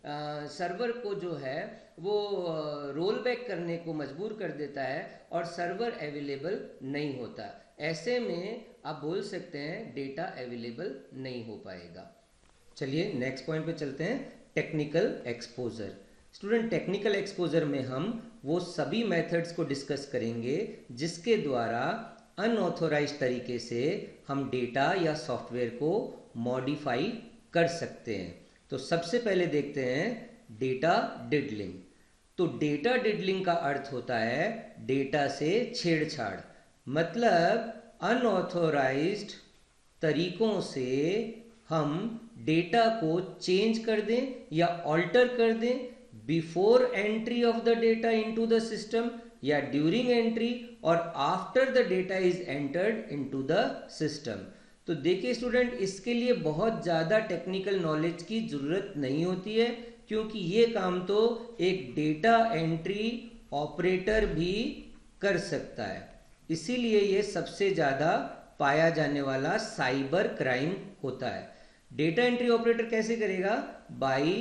सर्वर को जो है वो रोल बैक करने को मजबूर कर देता है और सर्वर अवेलेबल नहीं होता। ऐसे में आप बोल सकते हैं डेटा अवेलेबल नहीं हो पाएगा। चलिए नेक्स्ट पॉइंट पे चलते हैं, technical exposure. Student, technical exposure में हम वो सभी मेथड्स को डिस्कस करेंगे जिसके द्वारा अनऑथोराइज्ड तरीके से हम डेटा या सॉफ्टवेयर को मॉडिफाई कर सकते हैं। तो सबसे पहले देखते हैं डेटा डिडलिंग। तो डेटा डिडलिंग का अर्थ होता है डेटा से छेड़छाड़, मतलब अनऑथोराइज्ड तरीकों से हम डेटा को चेंज कर दें या ऑल्टर कर दें before entry of the data into the system, या ड्यूरिंग एंट्री और after the data is entered into the system. तो देखिए स्टूडेंट, इसके लिए बहुत ज़्यादा टेक्निकल नॉलेज की ज़रूरत नहीं होती है, क्योंकि ये काम तो एक डेटा एंट्री ऑपरेटर भी कर सकता है। इसीलिए ये सबसे ज़्यादा पाया जाने वाला साइबर क्राइम होता है। डेटा एंट्री ऑपरेटर कैसे करेगा? By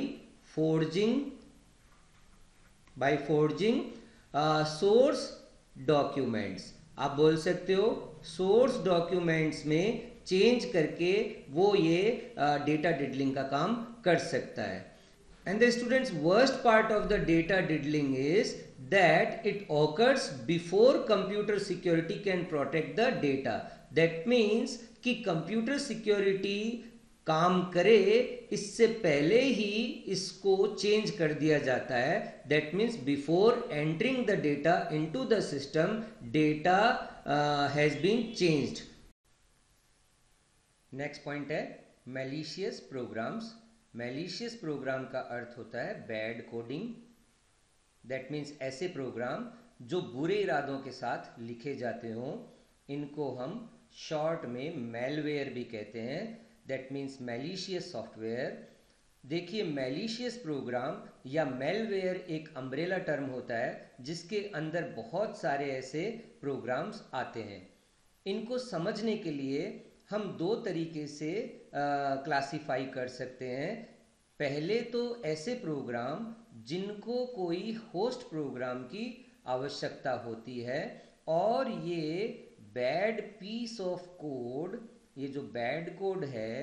forging source documents. आप बोल सकते हो सोर्स डॉक्यूमेंट्स में चेंज करके वो ये डेटा डिडलिंग का काम कर सकता है। And the students, worst part of the data diddling is that it occurs before computer security can protect the data. That means कि computer security काम करे इससे पहले ही इसको चेंज कर दिया जाता है। That means before entering the data into the system, data has been changed. Next point है malicious programs. मैलिशियस प्रोग्राम का अर्थ होता है बैड कोडिंग। दैट मीन्स ऐसे प्रोग्राम जो बुरे इरादों के साथ लिखे जाते हों, इनको हम शॉर्ट में मैलवेयर भी कहते हैं। That means malicious software. देखिए, मैलिशियस प्रोग्राम या मैलवेयर एक अम्ब्रेला टर्म होता है जिसके अंदर बहुत सारे ऐसे प्रोग्राम्स आते हैं। इनको समझने के लिए हम दो तरीके से क्लासिफाई कर सकते हैं। पहले तो ऐसे प्रोग्राम जिनको कोई होस्ट प्रोग्राम की आवश्यकता होती है, और ये बैड पीस ऑफ कोड, ये जो बैड कोड है,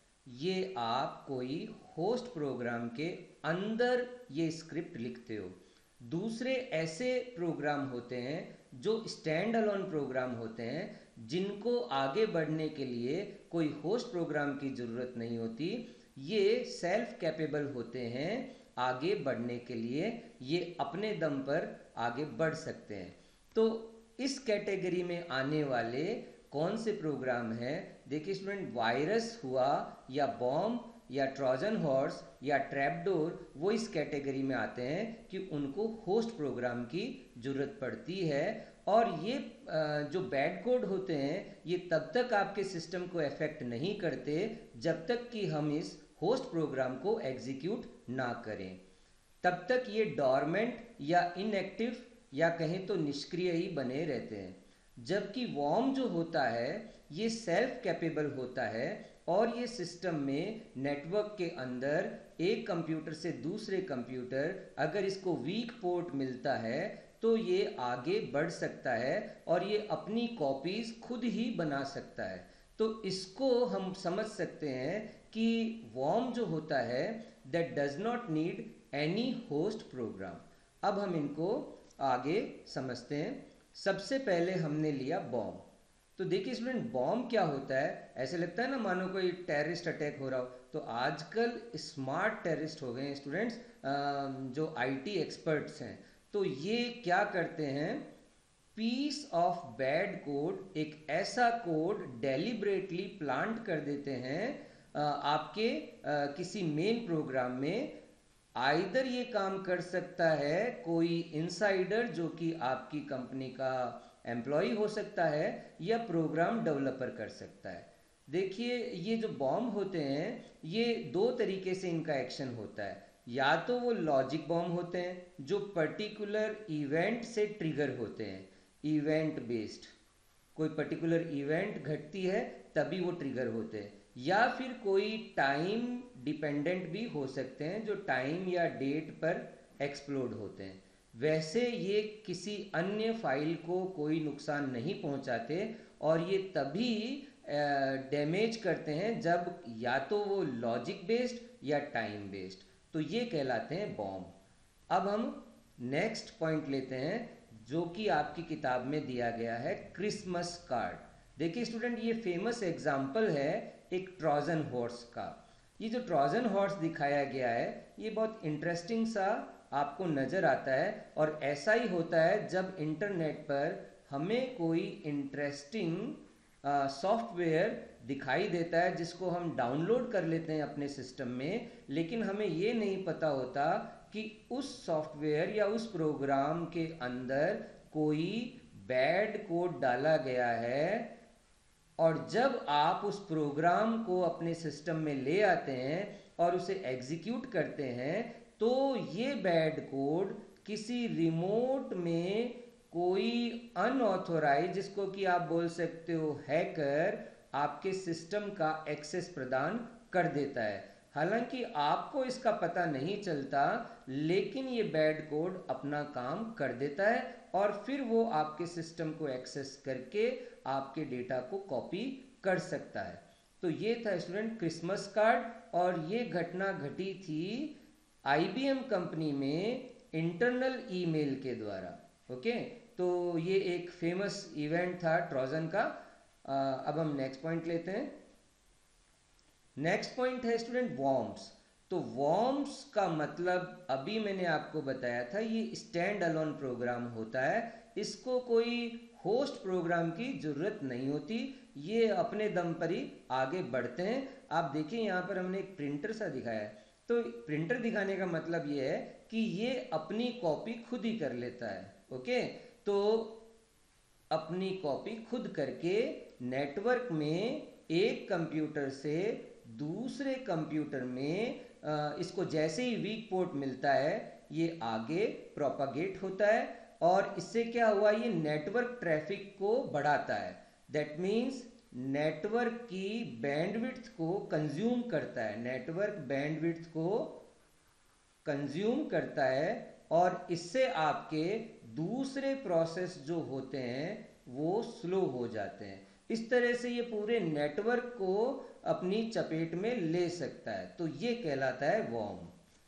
ये आप कोई होस्ट प्रोग्राम के अंदर ये स्क्रिप्ट लिखते हो। दूसरे ऐसे प्रोग्राम होते हैं जो स्टैंड अलोन प्रोग्राम होते हैं, जिनको आगे बढ़ने के लिए कोई होस्ट प्रोग्राम की ज़रूरत नहीं होती। ये सेल्फ कैपेबल होते हैं आगे बढ़ने के लिए, ये अपने दम पर आगे बढ़ सकते हैं। तो इस कैटेगरी में आने वाले कौन से प्रोग्राम हैं? देखिए स्टूडेंट, वायरस हुआ या बॉम्ब या ट्रोजन हॉर्स या ट्रैपडोर, वो इस कैटेगरी में आते हैं कि उनको होस्ट प्रोग्राम की ज़रूरत पड़ती है। और ये जो बैड कोड होते हैं, ये तब तक आपके सिस्टम को अफेक्ट नहीं करते जब तक कि हम इस होस्ट प्रोग्राम को एग्जीक्यूट ना करें। तब तक ये डॉर्मेंट या इनएक्टिव या कहें तो निष्क्रिय ही बने रहते हैं। जबकि वॉर्म जो होता है ये सेल्फ कैपेबल होता है, और ये सिस्टम में नेटवर्क के अंदर एक कंप्यूटर से दूसरे कंप्यूटर अगर इसको वीक पोर्ट मिलता है तो ये आगे बढ़ सकता है और ये अपनी कॉपीज खुद ही बना सकता है। तो इसको हम समझ सकते हैं कि वॉर्म जो होता है that does not need any host program. अब हम इनको आगे समझते हैं। सबसे पहले हमने लिया बॉम्ब। तो देखिए स्टूडेंट, बॉम्ब क्या होता है? ऐसे लगता है ना मानो कोई टेररिस्ट अटैक हो रहा हो। तो आजकल स्मार्ट टेररिस्ट हो गए हैं स्टूडेंट्स, जो आईटी एक्सपर्ट्स हैं। तो ये क्या करते हैं, पीस ऑफ बैड कोड, एक ऐसा कोड डेलिब्रेटली प्लांट कर देते हैं आपके किसी मेन प्रोग्राम में। आइदर ये काम कर सकता है कोई इनसाइडर जो कि आपकी कंपनी का एम्प्लॉय हो सकता है, या प्रोग्राम डेवलपर कर सकता है। देखिए, ये जो बॉम्ब होते हैं ये दो तरीके से इनका एक्शन होता है। या तो वो लॉजिक बॉम्ब होते हैं जो पर्टिकुलर इवेंट से ट्रिगर होते हैं, इवेंट बेस्ड, कोई पर्टिकुलर इवेंट घटती है तभी वो ट्रिगर होते हैं। या फिर कोई टाइम डिपेंडेंट भी हो सकते हैं जो टाइम या डेट पर एक्सप्लोड होते हैं। वैसे ये किसी अन्य फाइल को कोई नुकसान नहीं पहुंचाते, और ये तभी डैमेज करते हैं जब या तो वो लॉजिक बेस्ड या टाइम बेस्ड। तो ये कहलाते हैं बॉम्ब। अब हम नेक्स्ट पॉइंट लेते हैं जो कि आपकी किताब में दिया गया है, क्रिसमस कार्ड। देखिए स्टूडेंट, ये फेमस एग्जाम्पल है एक ट्रोजन हॉर्स का। ये जो ट्रोजन हॉर्स दिखाया गया है ये बहुत इंटरेस्टिंग सा आपको नज़र आता है, और ऐसा ही होता है जब इंटरनेट पर हमें कोई इंटरेस्टिंग सॉफ्टवेयर दिखाई देता है जिसको हम डाउनलोड कर लेते हैं अपने सिस्टम में, लेकिन हमें ये नहीं पता होता कि उस सॉफ्टवेयर या उस प्रोग्राम के अंदर कोई बैड कोड डाला गया है। और जब आप उस प्रोग्राम को अपने सिस्टम में ले आते हैं और उसे एग्जीक्यूट करते हैं तो ये बैड कोड किसी रिमोट में कोई अनऑथोराइज, जिसको कि आप बोल सकते हो हैकर, आपके सिस्टम का एक्सेस प्रदान कर देता है। हालांकि आपको इसका पता नहीं चलता, लेकिन ये बैड कोड अपना काम कर देता है और फिर वो आपके सिस्टम को एक्सेस करके आपके डेटा को कॉपी कर सकता है। तो ये था स्टूडेंट क्रिसमस कार्ड, और ये घटना घटी थी IBM कंपनी में इंटरनल ईमेल के द्वारा। ओके, तो ये एक फेमस इवेंट था ट्रोजन का। अब हम नेक्स्ट पॉइंट लेते हैं। नेक्स्ट पॉइंट है स्टूडेंट वॉर्म्स। तो वॉर्म्स का मतलब अभी मैंने आपको बताया था, ये स्टैंड अलोन प्रोग्राम होता है, इसको कोई होस्ट प्रोग्राम की जरूरत नहीं होती, ये अपने दम पर ही आगे बढ़ते हैं। आप देखिए यहाँ पर हमने एक प्रिंटर सा दिखाया है, तो प्रिंटर दिखाने का मतलब ये है कि ये अपनी कॉपी खुद ही कर लेता है। ओके, तो अपनी कॉपी खुद करके नेटवर्क में एक कंप्यूटर से दूसरे कंप्यूटर में इसको जैसे ही वीक पोर्ट मिलता है ये आगे प्रोपागेट होता है, और इससे क्या हुआ, ये नेटवर्क ट्रैफिक को बढ़ाता है। दैट मीन्स नेटवर्क की बैंडविड्थ को कंज्यूम करता है, नेटवर्क बैंडविड्थ को कंज्यूम करता है, और इससे आपके दूसरे प्रोसेस जो होते हैं वो स्लो हो जाते हैं। इस तरह से ये पूरे नेटवर्क को अपनी चपेट में ले सकता है, तो ये कहलाता है वॉर्म।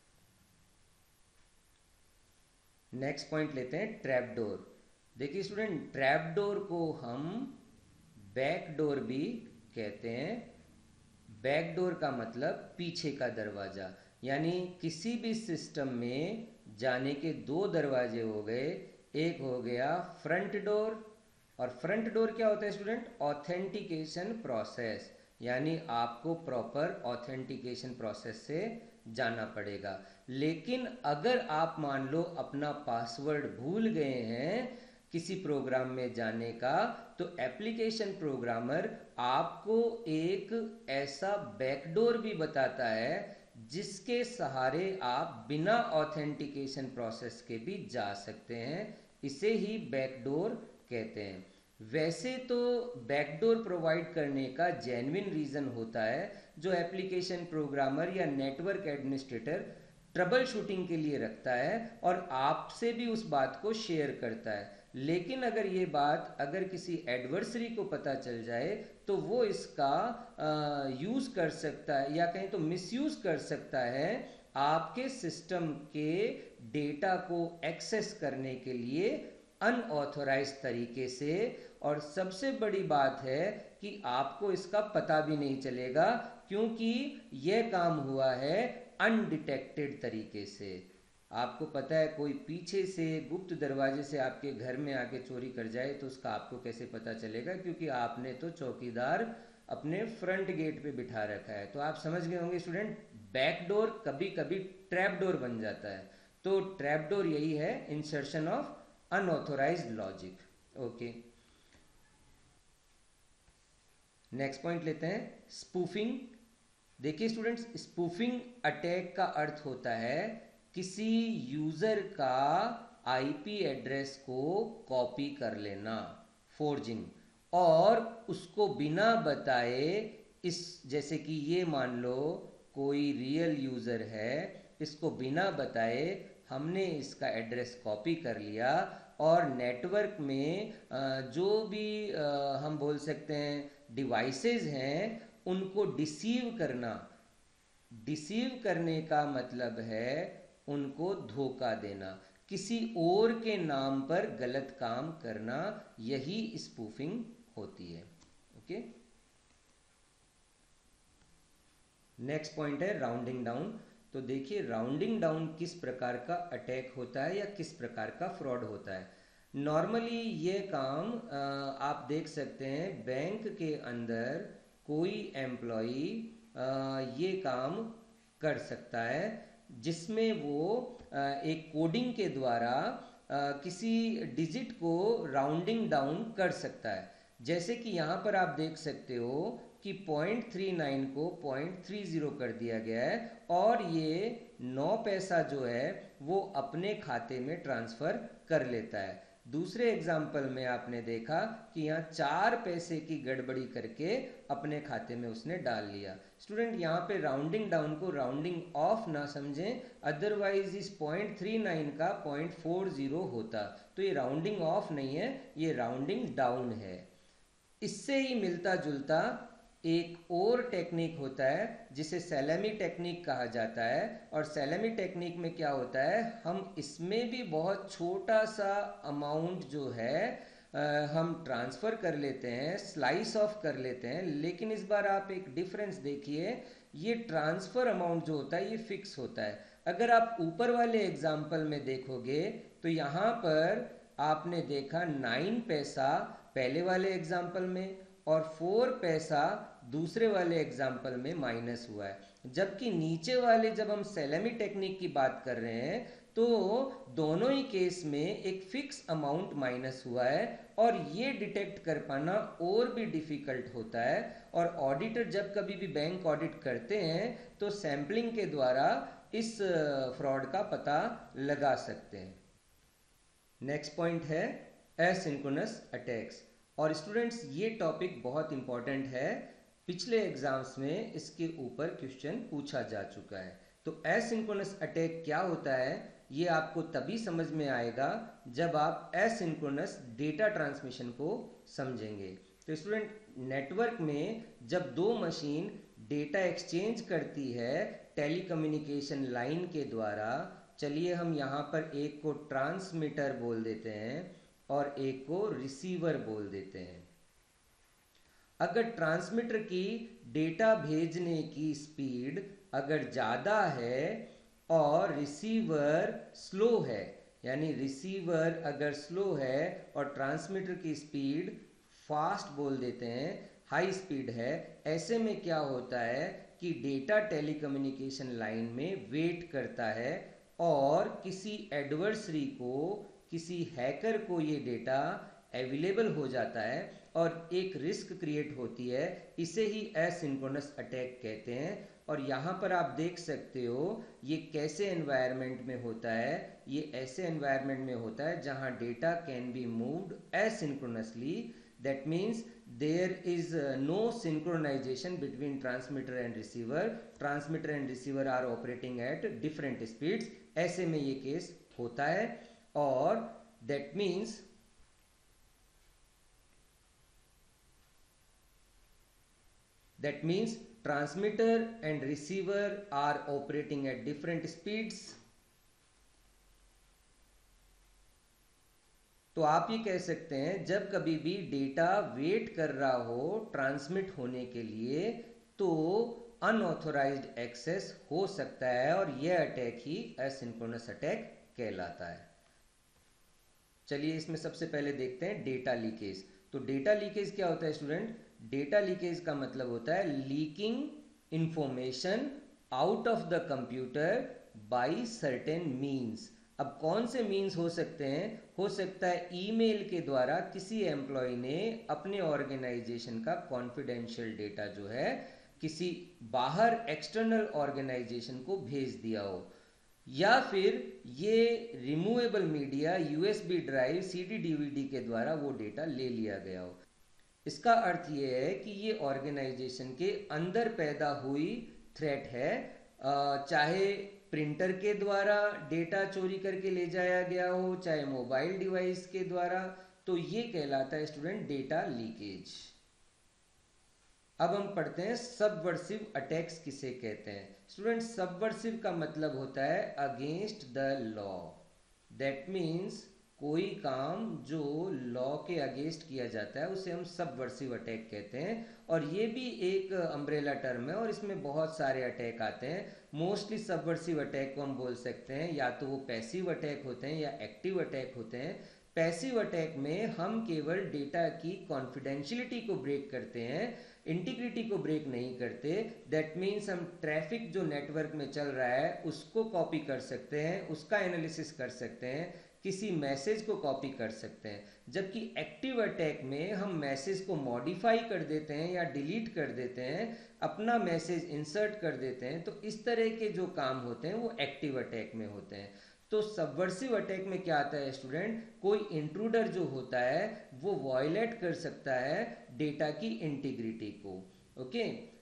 नेक्स्ट पॉइंट लेते हैं ट्रैपडोर। देखिए स्टूडेंट, ट्रैपडोर को हम बैकडोर भी कहते हैं। बैकडोर का मतलब पीछे का दरवाजा, यानी किसी भी सिस्टम में जाने के दो दरवाजे हो गए। एक हो गया फ्रंट डोर, और फ्रंट डोर क्या होता है स्टूडेंट, ऑथेंटिकेशन प्रोसेस, यानी आपको प्रॉपर ऑथेंटिकेशन प्रोसेस से जाना पड़ेगा। लेकिन अगर आप मान लो अपना पासवर्ड भूल गए हैं किसी प्रोग्राम में जाने का, तो एप्लीकेशन प्रोग्रामर आपको एक ऐसा बैकडोर भी बताता है जिसके सहारे आप बिना ऑथेंटिकेशन प्रोसेस के भी जा सकते हैं। इसे ही बैकडोर कहते हैं। वैसे तो बैकडोर प्रोवाइड करने का जेन्युइन रीज़न होता है जो एप्लीकेशन प्रोग्रामर या नेटवर्क एडमिनिस्ट्रेटर ट्रबल शूटिंग के लिए रखता है और आपसे भी उस बात को शेयर करता है। लेकिन अगर ये बात अगर किसी एडवर्सरी को पता चल जाए तो वो इसका यूज़ कर सकता है या कहीं तो मिसयूज़ कर सकता है आपके सिस्टम के डेटा को एक्सेस करने के लिए अनऑथोराइज तरीके से। और सबसे बड़ी बात है कि आपको इसका पता भी नहीं चलेगा क्योंकि यह काम हुआ है अनडिटेक्टेड तरीके से। आपको पता है कोई पीछे से गुप्त दरवाजे से आपके घर में आके चोरी कर जाए तो उसका आपको कैसे पता चलेगा, क्योंकि आपने तो चौकीदार अपने फ्रंट गेट पे बिठा रखा है। तो आप समझ गए होंगे स्टूडेंट, बैकडोर कभी कभी ट्रैप डोर बन जाता है। तो ट्रैप डोर यही है, insertion of unauthorised logic. Okay, next point लेते हैं स्पूफिंग। देखिए स्टूडेंट्स, स्पूफिंग अटैक का अर्थ होता है किसी यूजर का आईपी एड्रेस को कॉपी कर लेना, फोर्जिंग, और उसको बिना बताए इस जैसे कि ये मान लो कोई रियल यूजर है, इसको बिना बताए हमने इसका एड्रेस कॉपी कर लिया और नेटवर्क में जो भी हम बोल सकते हैं डिवाइसेस हैं उनको डिसीव करना। डिसीव करने का मतलब है उनको धोखा देना, किसी और के नाम पर गलत काम करना, यही स्पूफिंग होती है। ओके, नेक्स्ट पॉइंट है राउंडिंग डाउन। तो देखिए राउंडिंग डाउन किस प्रकार का अटैक होता है या किस प्रकार का फ्रॉड होता है। नॉर्मली ये काम आप देख सकते हैं बैंक के अंदर कोई एम्प्लॉई ये काम कर सकता है, जिसमें वो एक कोडिंग के द्वारा किसी डिजिट को राउंडिंग डाउन कर सकता है। जैसे कि यहाँ पर आप देख सकते हो कि 0.39 को 0.30 कर दिया गया है और ये 9 पैसा जो है वो अपने खाते में ट्रांसफ़र कर लेता है। दूसरे एग्जाम्पल में आपने देखा कि यहाँ 4 पैसे की गड़बड़ी करके अपने खाते में उसने डाल लिया। स्टूडेंट यहाँ पे राउंडिंग डाउन को राउंडिंग ऑफ ना समझें, अदरवाइज इस 0.39 का 0.40 होता, तो ये राउंडिंग ऑफ नहीं है, ये राउंडिंग डाउन है। इससे ही मिलता जुलता एक और टेक्निक होता है जिसे सैलमी टेक्निक कहा जाता है। और सैलमी टेक्निक में क्या होता है, हम इसमें भी बहुत छोटा सा अमाउंट जो है हम ट्रांसफ़र कर लेते हैं, स्लाइस ऑफ कर लेते हैं। लेकिन इस बार आप एक डिफरेंस देखिए, ये ट्रांसफ़र अमाउंट जो होता है ये फिक्स होता है। अगर आप ऊपर वाले एग्जाम्पल में देखोगे तो यहाँ पर आपने देखा 9 पैसा पहले वाले एग्जाम्पल में और 4 पैसा दूसरे वाले एग्जाम्पल में माइनस हुआ है। जबकि नीचे वाले जब हम सैलमी टेक्निक की बात कर रहे हैं तो दोनों ही केस में एक फिक्स अमाउंट माइनस हुआ है और ये डिटेक्ट कर पाना और भी डिफ़िकल्ट होता है। और ऑडिटर जब कभी भी बैंक ऑडिट करते हैं तो सैम्पलिंग के द्वारा इस फ्रॉड का पता लगा सकते हैं। नेक्स्ट पॉइंट है एसिंक्रोनस अटैक्स। और स्टूडेंट्स ये टॉपिक बहुत इंपॉर्टेंट है, पिछले एग्जाम्स में इसके ऊपर क्वेश्चन पूछा जा चुका है। तो एसिंक्रोनस अटैक क्या होता है ये आपको तभी समझ में आएगा जब आप एसिंक्रोनस डेटा ट्रांसमिशन को समझेंगे। तो स्टूडेंट नेटवर्क में जब दो मशीन डेटा एक्सचेंज करती है टेलीकम्युनिकेशन लाइन के द्वारा, चलिए हम यहाँ पर एक को ट्रांसमीटर बोल देते हैं और एक को रिसीवर बोल देते हैं। अगर ट्रांसमीटर की डेटा भेजने की स्पीड अगर ज़्यादा है और रिसीवर स्लो है, यानी रिसीवर अगर स्लो है और ट्रांसमीटर की स्पीड फास्ट बोल देते हैं, हाई स्पीड है, ऐसे में क्या होता है कि डेटा टेलीकम्युनिकेशन लाइन में वेट करता है और किसी एडवर्सरी को, किसी हैकर को ये डेटा अवेलेबल हो जाता है और एक रिस्क क्रिएट होती है। इसे ही एसिंक्रोनस अटैक कहते हैं। और यहाँ पर आप देख सकते हो ये कैसे एनवायरनमेंट में होता है। ये ऐसे एनवायरनमेंट में होता है जहाँ data can be moved asynchronously, that means there is no synchronization between transmitter and receiver. Transmitter and receiver are operating at different speeds. ऐसे में ये केस होता है और that means transmitter and receiver are operating at different speeds. तो आप ये कह सकते हैं जब कभी भी डेटा वेट कर रहा हो ट्रांसमिट होने के लिए तो अनऑथोराइज्ड एक्सेस हो सकता है और यह अटैक ही एसिंक्रोनस अटैक कहलाता है। चलिए इसमें सबसे पहले देखते हैं डेटा लीकेज। तो डेटा लीकेज क्या होता है स्टूडेंट? डेटा लीकेज का मतलब होता है leaking information out of the computer by certain means. अब कौन से मीन्स हो सकते हैं? हो सकता है ईमेल के द्वारा किसी एम्प्लॉय ने अपने ऑर्गेनाइजेशन का कॉन्फिडेंशियल डेटा जो है किसी बाहर एक्सटर्नल ऑर्गेनाइजेशन को भेज दिया हो, या फिर ये removable media USB drive CD DVD के द्वारा वो डेटा ले लिया गया हो। इसका अर्थ ये है कि ये ऑर्गेनाइजेशन के अंदर पैदा हुई थ्रेट है, चाहे प्रिंटर के द्वारा डेटा चोरी करके ले जाया गया हो, चाहे मोबाइल डिवाइस के द्वारा, तो ये कहलाता है स्टूडेंट डेटा लीकेज। अब हम पढ़ते हैं सबवर्सिव अटैक्स किसे कहते हैं। स्टूडेंट सबवर्सिव का मतलब होता है against the law, that means कोई काम जो लॉ के अगेंस्ट किया जाता है उसे हम सबवर्सिव अटैक कहते हैं। और ये भी एक अम्ब्रेला टर्म है और इसमें बहुत सारे अटैक आते हैं। मोस्टली सबवर्सिव अटैक को हम बोल सकते हैं या तो वो पैसिव अटैक होते हैं या एक्टिव अटैक होते हैं। पैसिव अटैक में हम केवल डेटा की कॉन्फिडेंशियलिटी को ब्रेक करते हैं, इंटीग्रिटी को ब्रेक नहीं करते। दैट मीन्स हम ट्रैफिक जो नेटवर्क में चल रहा है उसको कॉपी कर सकते हैं, उसका एनालिसिस कर सकते हैं, किसी मैसेज को कॉपी कर सकते हैं। जबकि एक्टिव अटैक में हम मैसेज को मॉडिफाई कर देते हैं या डिलीट कर देते हैं, अपना मैसेज इंसर्ट कर देते हैं। तो इस तरह के जो काम होते हैं वो एक्टिव अटैक में होते हैं। तो सबवर्सिव अटैक में क्या आता है स्टूडेंट, कोई इंट्रूडर जो होता है वो वायलेट कर सकता है डेटा की इंटीग्रिटी को। ओके,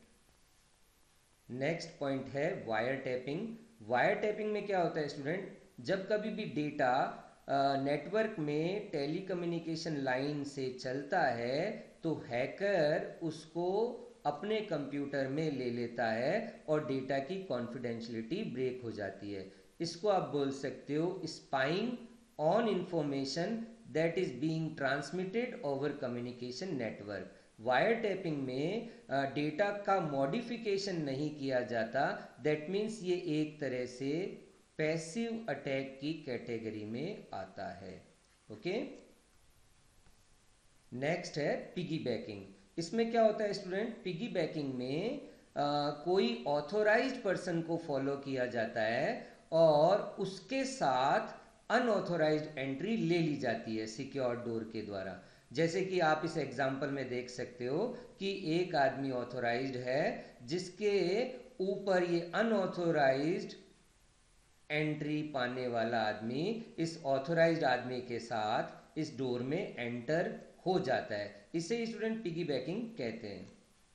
नेक्स्ट पॉइंट है वायर टैपिंग। वायर टैपिंग में क्या होता है स्टूडेंट, जब कभी भी डेटा नेटवर्क में टेलीकम्युनिकेशन लाइन से चलता है तो हैकर उसको अपने कंप्यूटर में ले लेता है और डेटा की कॉन्फिडेंशियलिटी ब्रेक हो जाती है। इसको आप बोल सकते हो spying on information that is being transmitted over communication network. Wire tapping में डेटा का मॉडिफिकेशन नहीं किया जाता। दैट मीन्स ये एक तरह से पैसिव अटैक की कैटेगरी में आता है। ओके, नेक्स्ट है पिगी बैकिंग। इसमें क्या होता है स्टूडेंट, पिगी बैकिंग में कोई ऑथोराइज्ड पर्सन को फॉलो किया जाता है और उसके साथ अनऑथोराइज्ड एंट्री ले ली जाती है सिक्योर डोर के द्वारा। जैसे कि आप इस एग्जांपल में देख सकते हो कि एक आदमी ऑथोराइज्ड है जिसके ऊपर ये अनऑथोराइज्ड एंट्री पाने वाला आदमी इस ऑथोराइज्ड आदमी के साथ इस डोर में एंटर हो जाता है। इसे स्टूडेंट पिगी बैकिंग कहते हैं।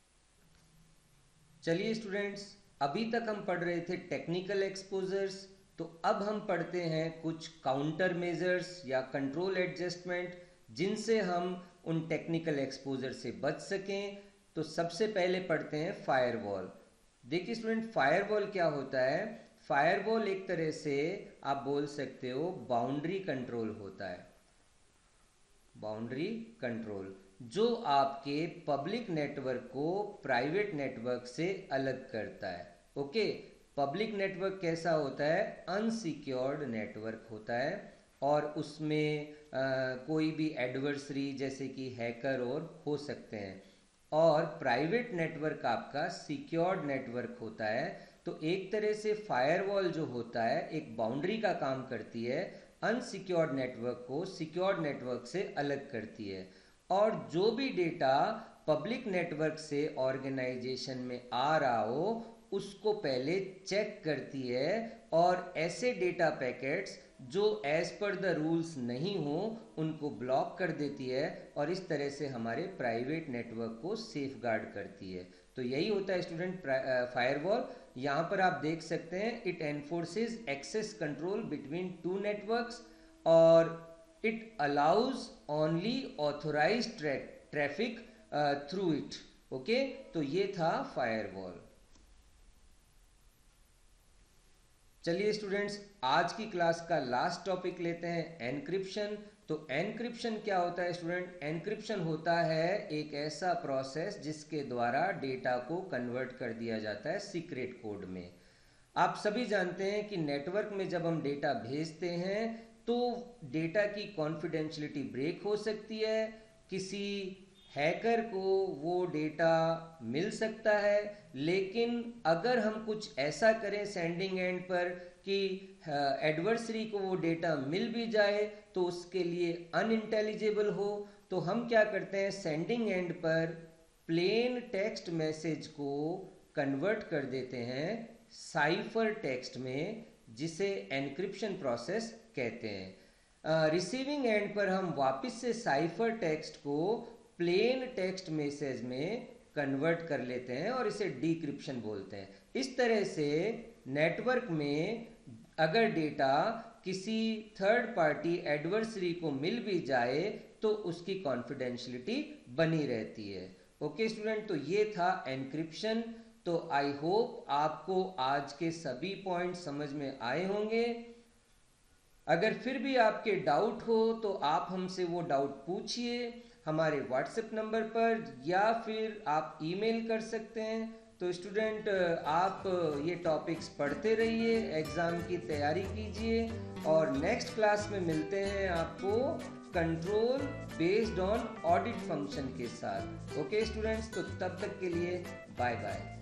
चलिए स्टूडेंट्स, अभी तक हम पढ़ रहे थे टेक्निकल एक्सपोजर्स, तो अब हम पढ़ते हैं कुछ काउंटर मेजर्स या कंट्रोल एडजस्टमेंट जिनसे हम उन टेक्निकल एक्सपोजर से बच सकें। तो सबसे पहले पढ़ते हैं फायरवॉल। देखिए स्टूडेंट, फायरवॉल क्या होता है। फायरवॉल एक तरह से आप बोल सकते हो बाउंड्री कंट्रोल होता है। बाउंड्री कंट्रोल जो आपके पब्लिक नेटवर्क को प्राइवेट नेटवर्क से अलग करता है। ओके, पब्लिक नेटवर्क कैसा होता है, अनसिक्योर्ड नेटवर्क होता है और उसमें कोई भी एडवर्सरी जैसे कि हैकर और हो सकते हैं। और प्राइवेट नेटवर्क आपका सिक्योर्ड नेटवर्क होता है। तो एक तरह से फायरवॉल जो होता है एक बाउंड्री का काम करती है, अनसिक्योर्ड नेटवर्क को सिक्योर्ड नेटवर्क से अलग करती है। और जो भी डेटा पब्लिक नेटवर्क से ऑर्गेनाइजेशन में आ रहा हो उसको पहले चेक करती है और ऐसे डेटा पैकेट्स जो एज पर द रूल्स नहीं हो उनको ब्लॉक कर देती है और इस तरह से हमारे प्राइवेट नेटवर्क को सेफ गार्ड करती है। तो यही होता है स्टूडेंट फायरवॉल। यहाँ पर आप देख सकते हैं it enforces access control between two networks और it allows only authorised traffic through it. Okay, तो ये था फायरवॉल। चलिए स्टूडेंट्स, आज की क्लास का लास्ट टॉपिक लेते हैं एनक्रिप्शन। तो एनक्रिप्शन क्या होता है स्टूडेंट, एनक्रिप्शन होता है एक ऐसा प्रोसेस जिसके द्वारा डेटा को कन्वर्ट कर दिया जाता है सीक्रेट कोड में। आप सभी जानते हैं कि नेटवर्क में जब हम डेटा भेजते हैं तो डेटा की कॉन्फिडेंशियलिटी ब्रेक हो सकती है, किसी हैकर को वो डेटा मिल सकता है। लेकिन अगर हम कुछ ऐसा करें सेंडिंग एंड पर कि एडवर्सरी को वो डेटा मिल भी जाए तो उसके लिए अनइंटेलिजिबल हो, तो हम क्या करते हैं सेंडिंग एंड पर प्लेन टेक्स्ट मैसेज को कन्वर्ट कर देते हैं साइफर टेक्स्ट में, जिसे एनक्रिप्शन प्रोसेस कहते हैं। रिसीविंग एंड पर हम वापस से साइफर टेक्स्ट को प्लेन टेक्स्ट मैसेज में कन्वर्ट कर लेते हैं और इसे डिक्रिप्शन बोलते हैं। इस तरह से नेटवर्क में अगर डेटा किसी थर्ड पार्टी एडवर्सरी को मिल भी जाए तो उसकी कॉन्फिडेंशियलिटी बनी रहती है। ओके स्टूडेंट, तो ये था एनक्रिप्शन। तो आई होप आपको आज के सभी पॉइंट समझ में आए होंगे। अगर फिर भी आपके डाउट हो तो आप हमसे वो डाउट पूछिए हमारे व्हाट्सएप नंबर पर, या फिर आप ईमेल कर सकते हैं। तो स्टूडेंट, आप ये टॉपिक्स पढ़ते रहिए, एग्ज़ाम की तैयारी कीजिए, और नेक्स्ट क्लास में मिलते हैं आपको control based on audit function के साथ। ओके स्टूडेंट्स, तो तब तक के लिए बाय बाय।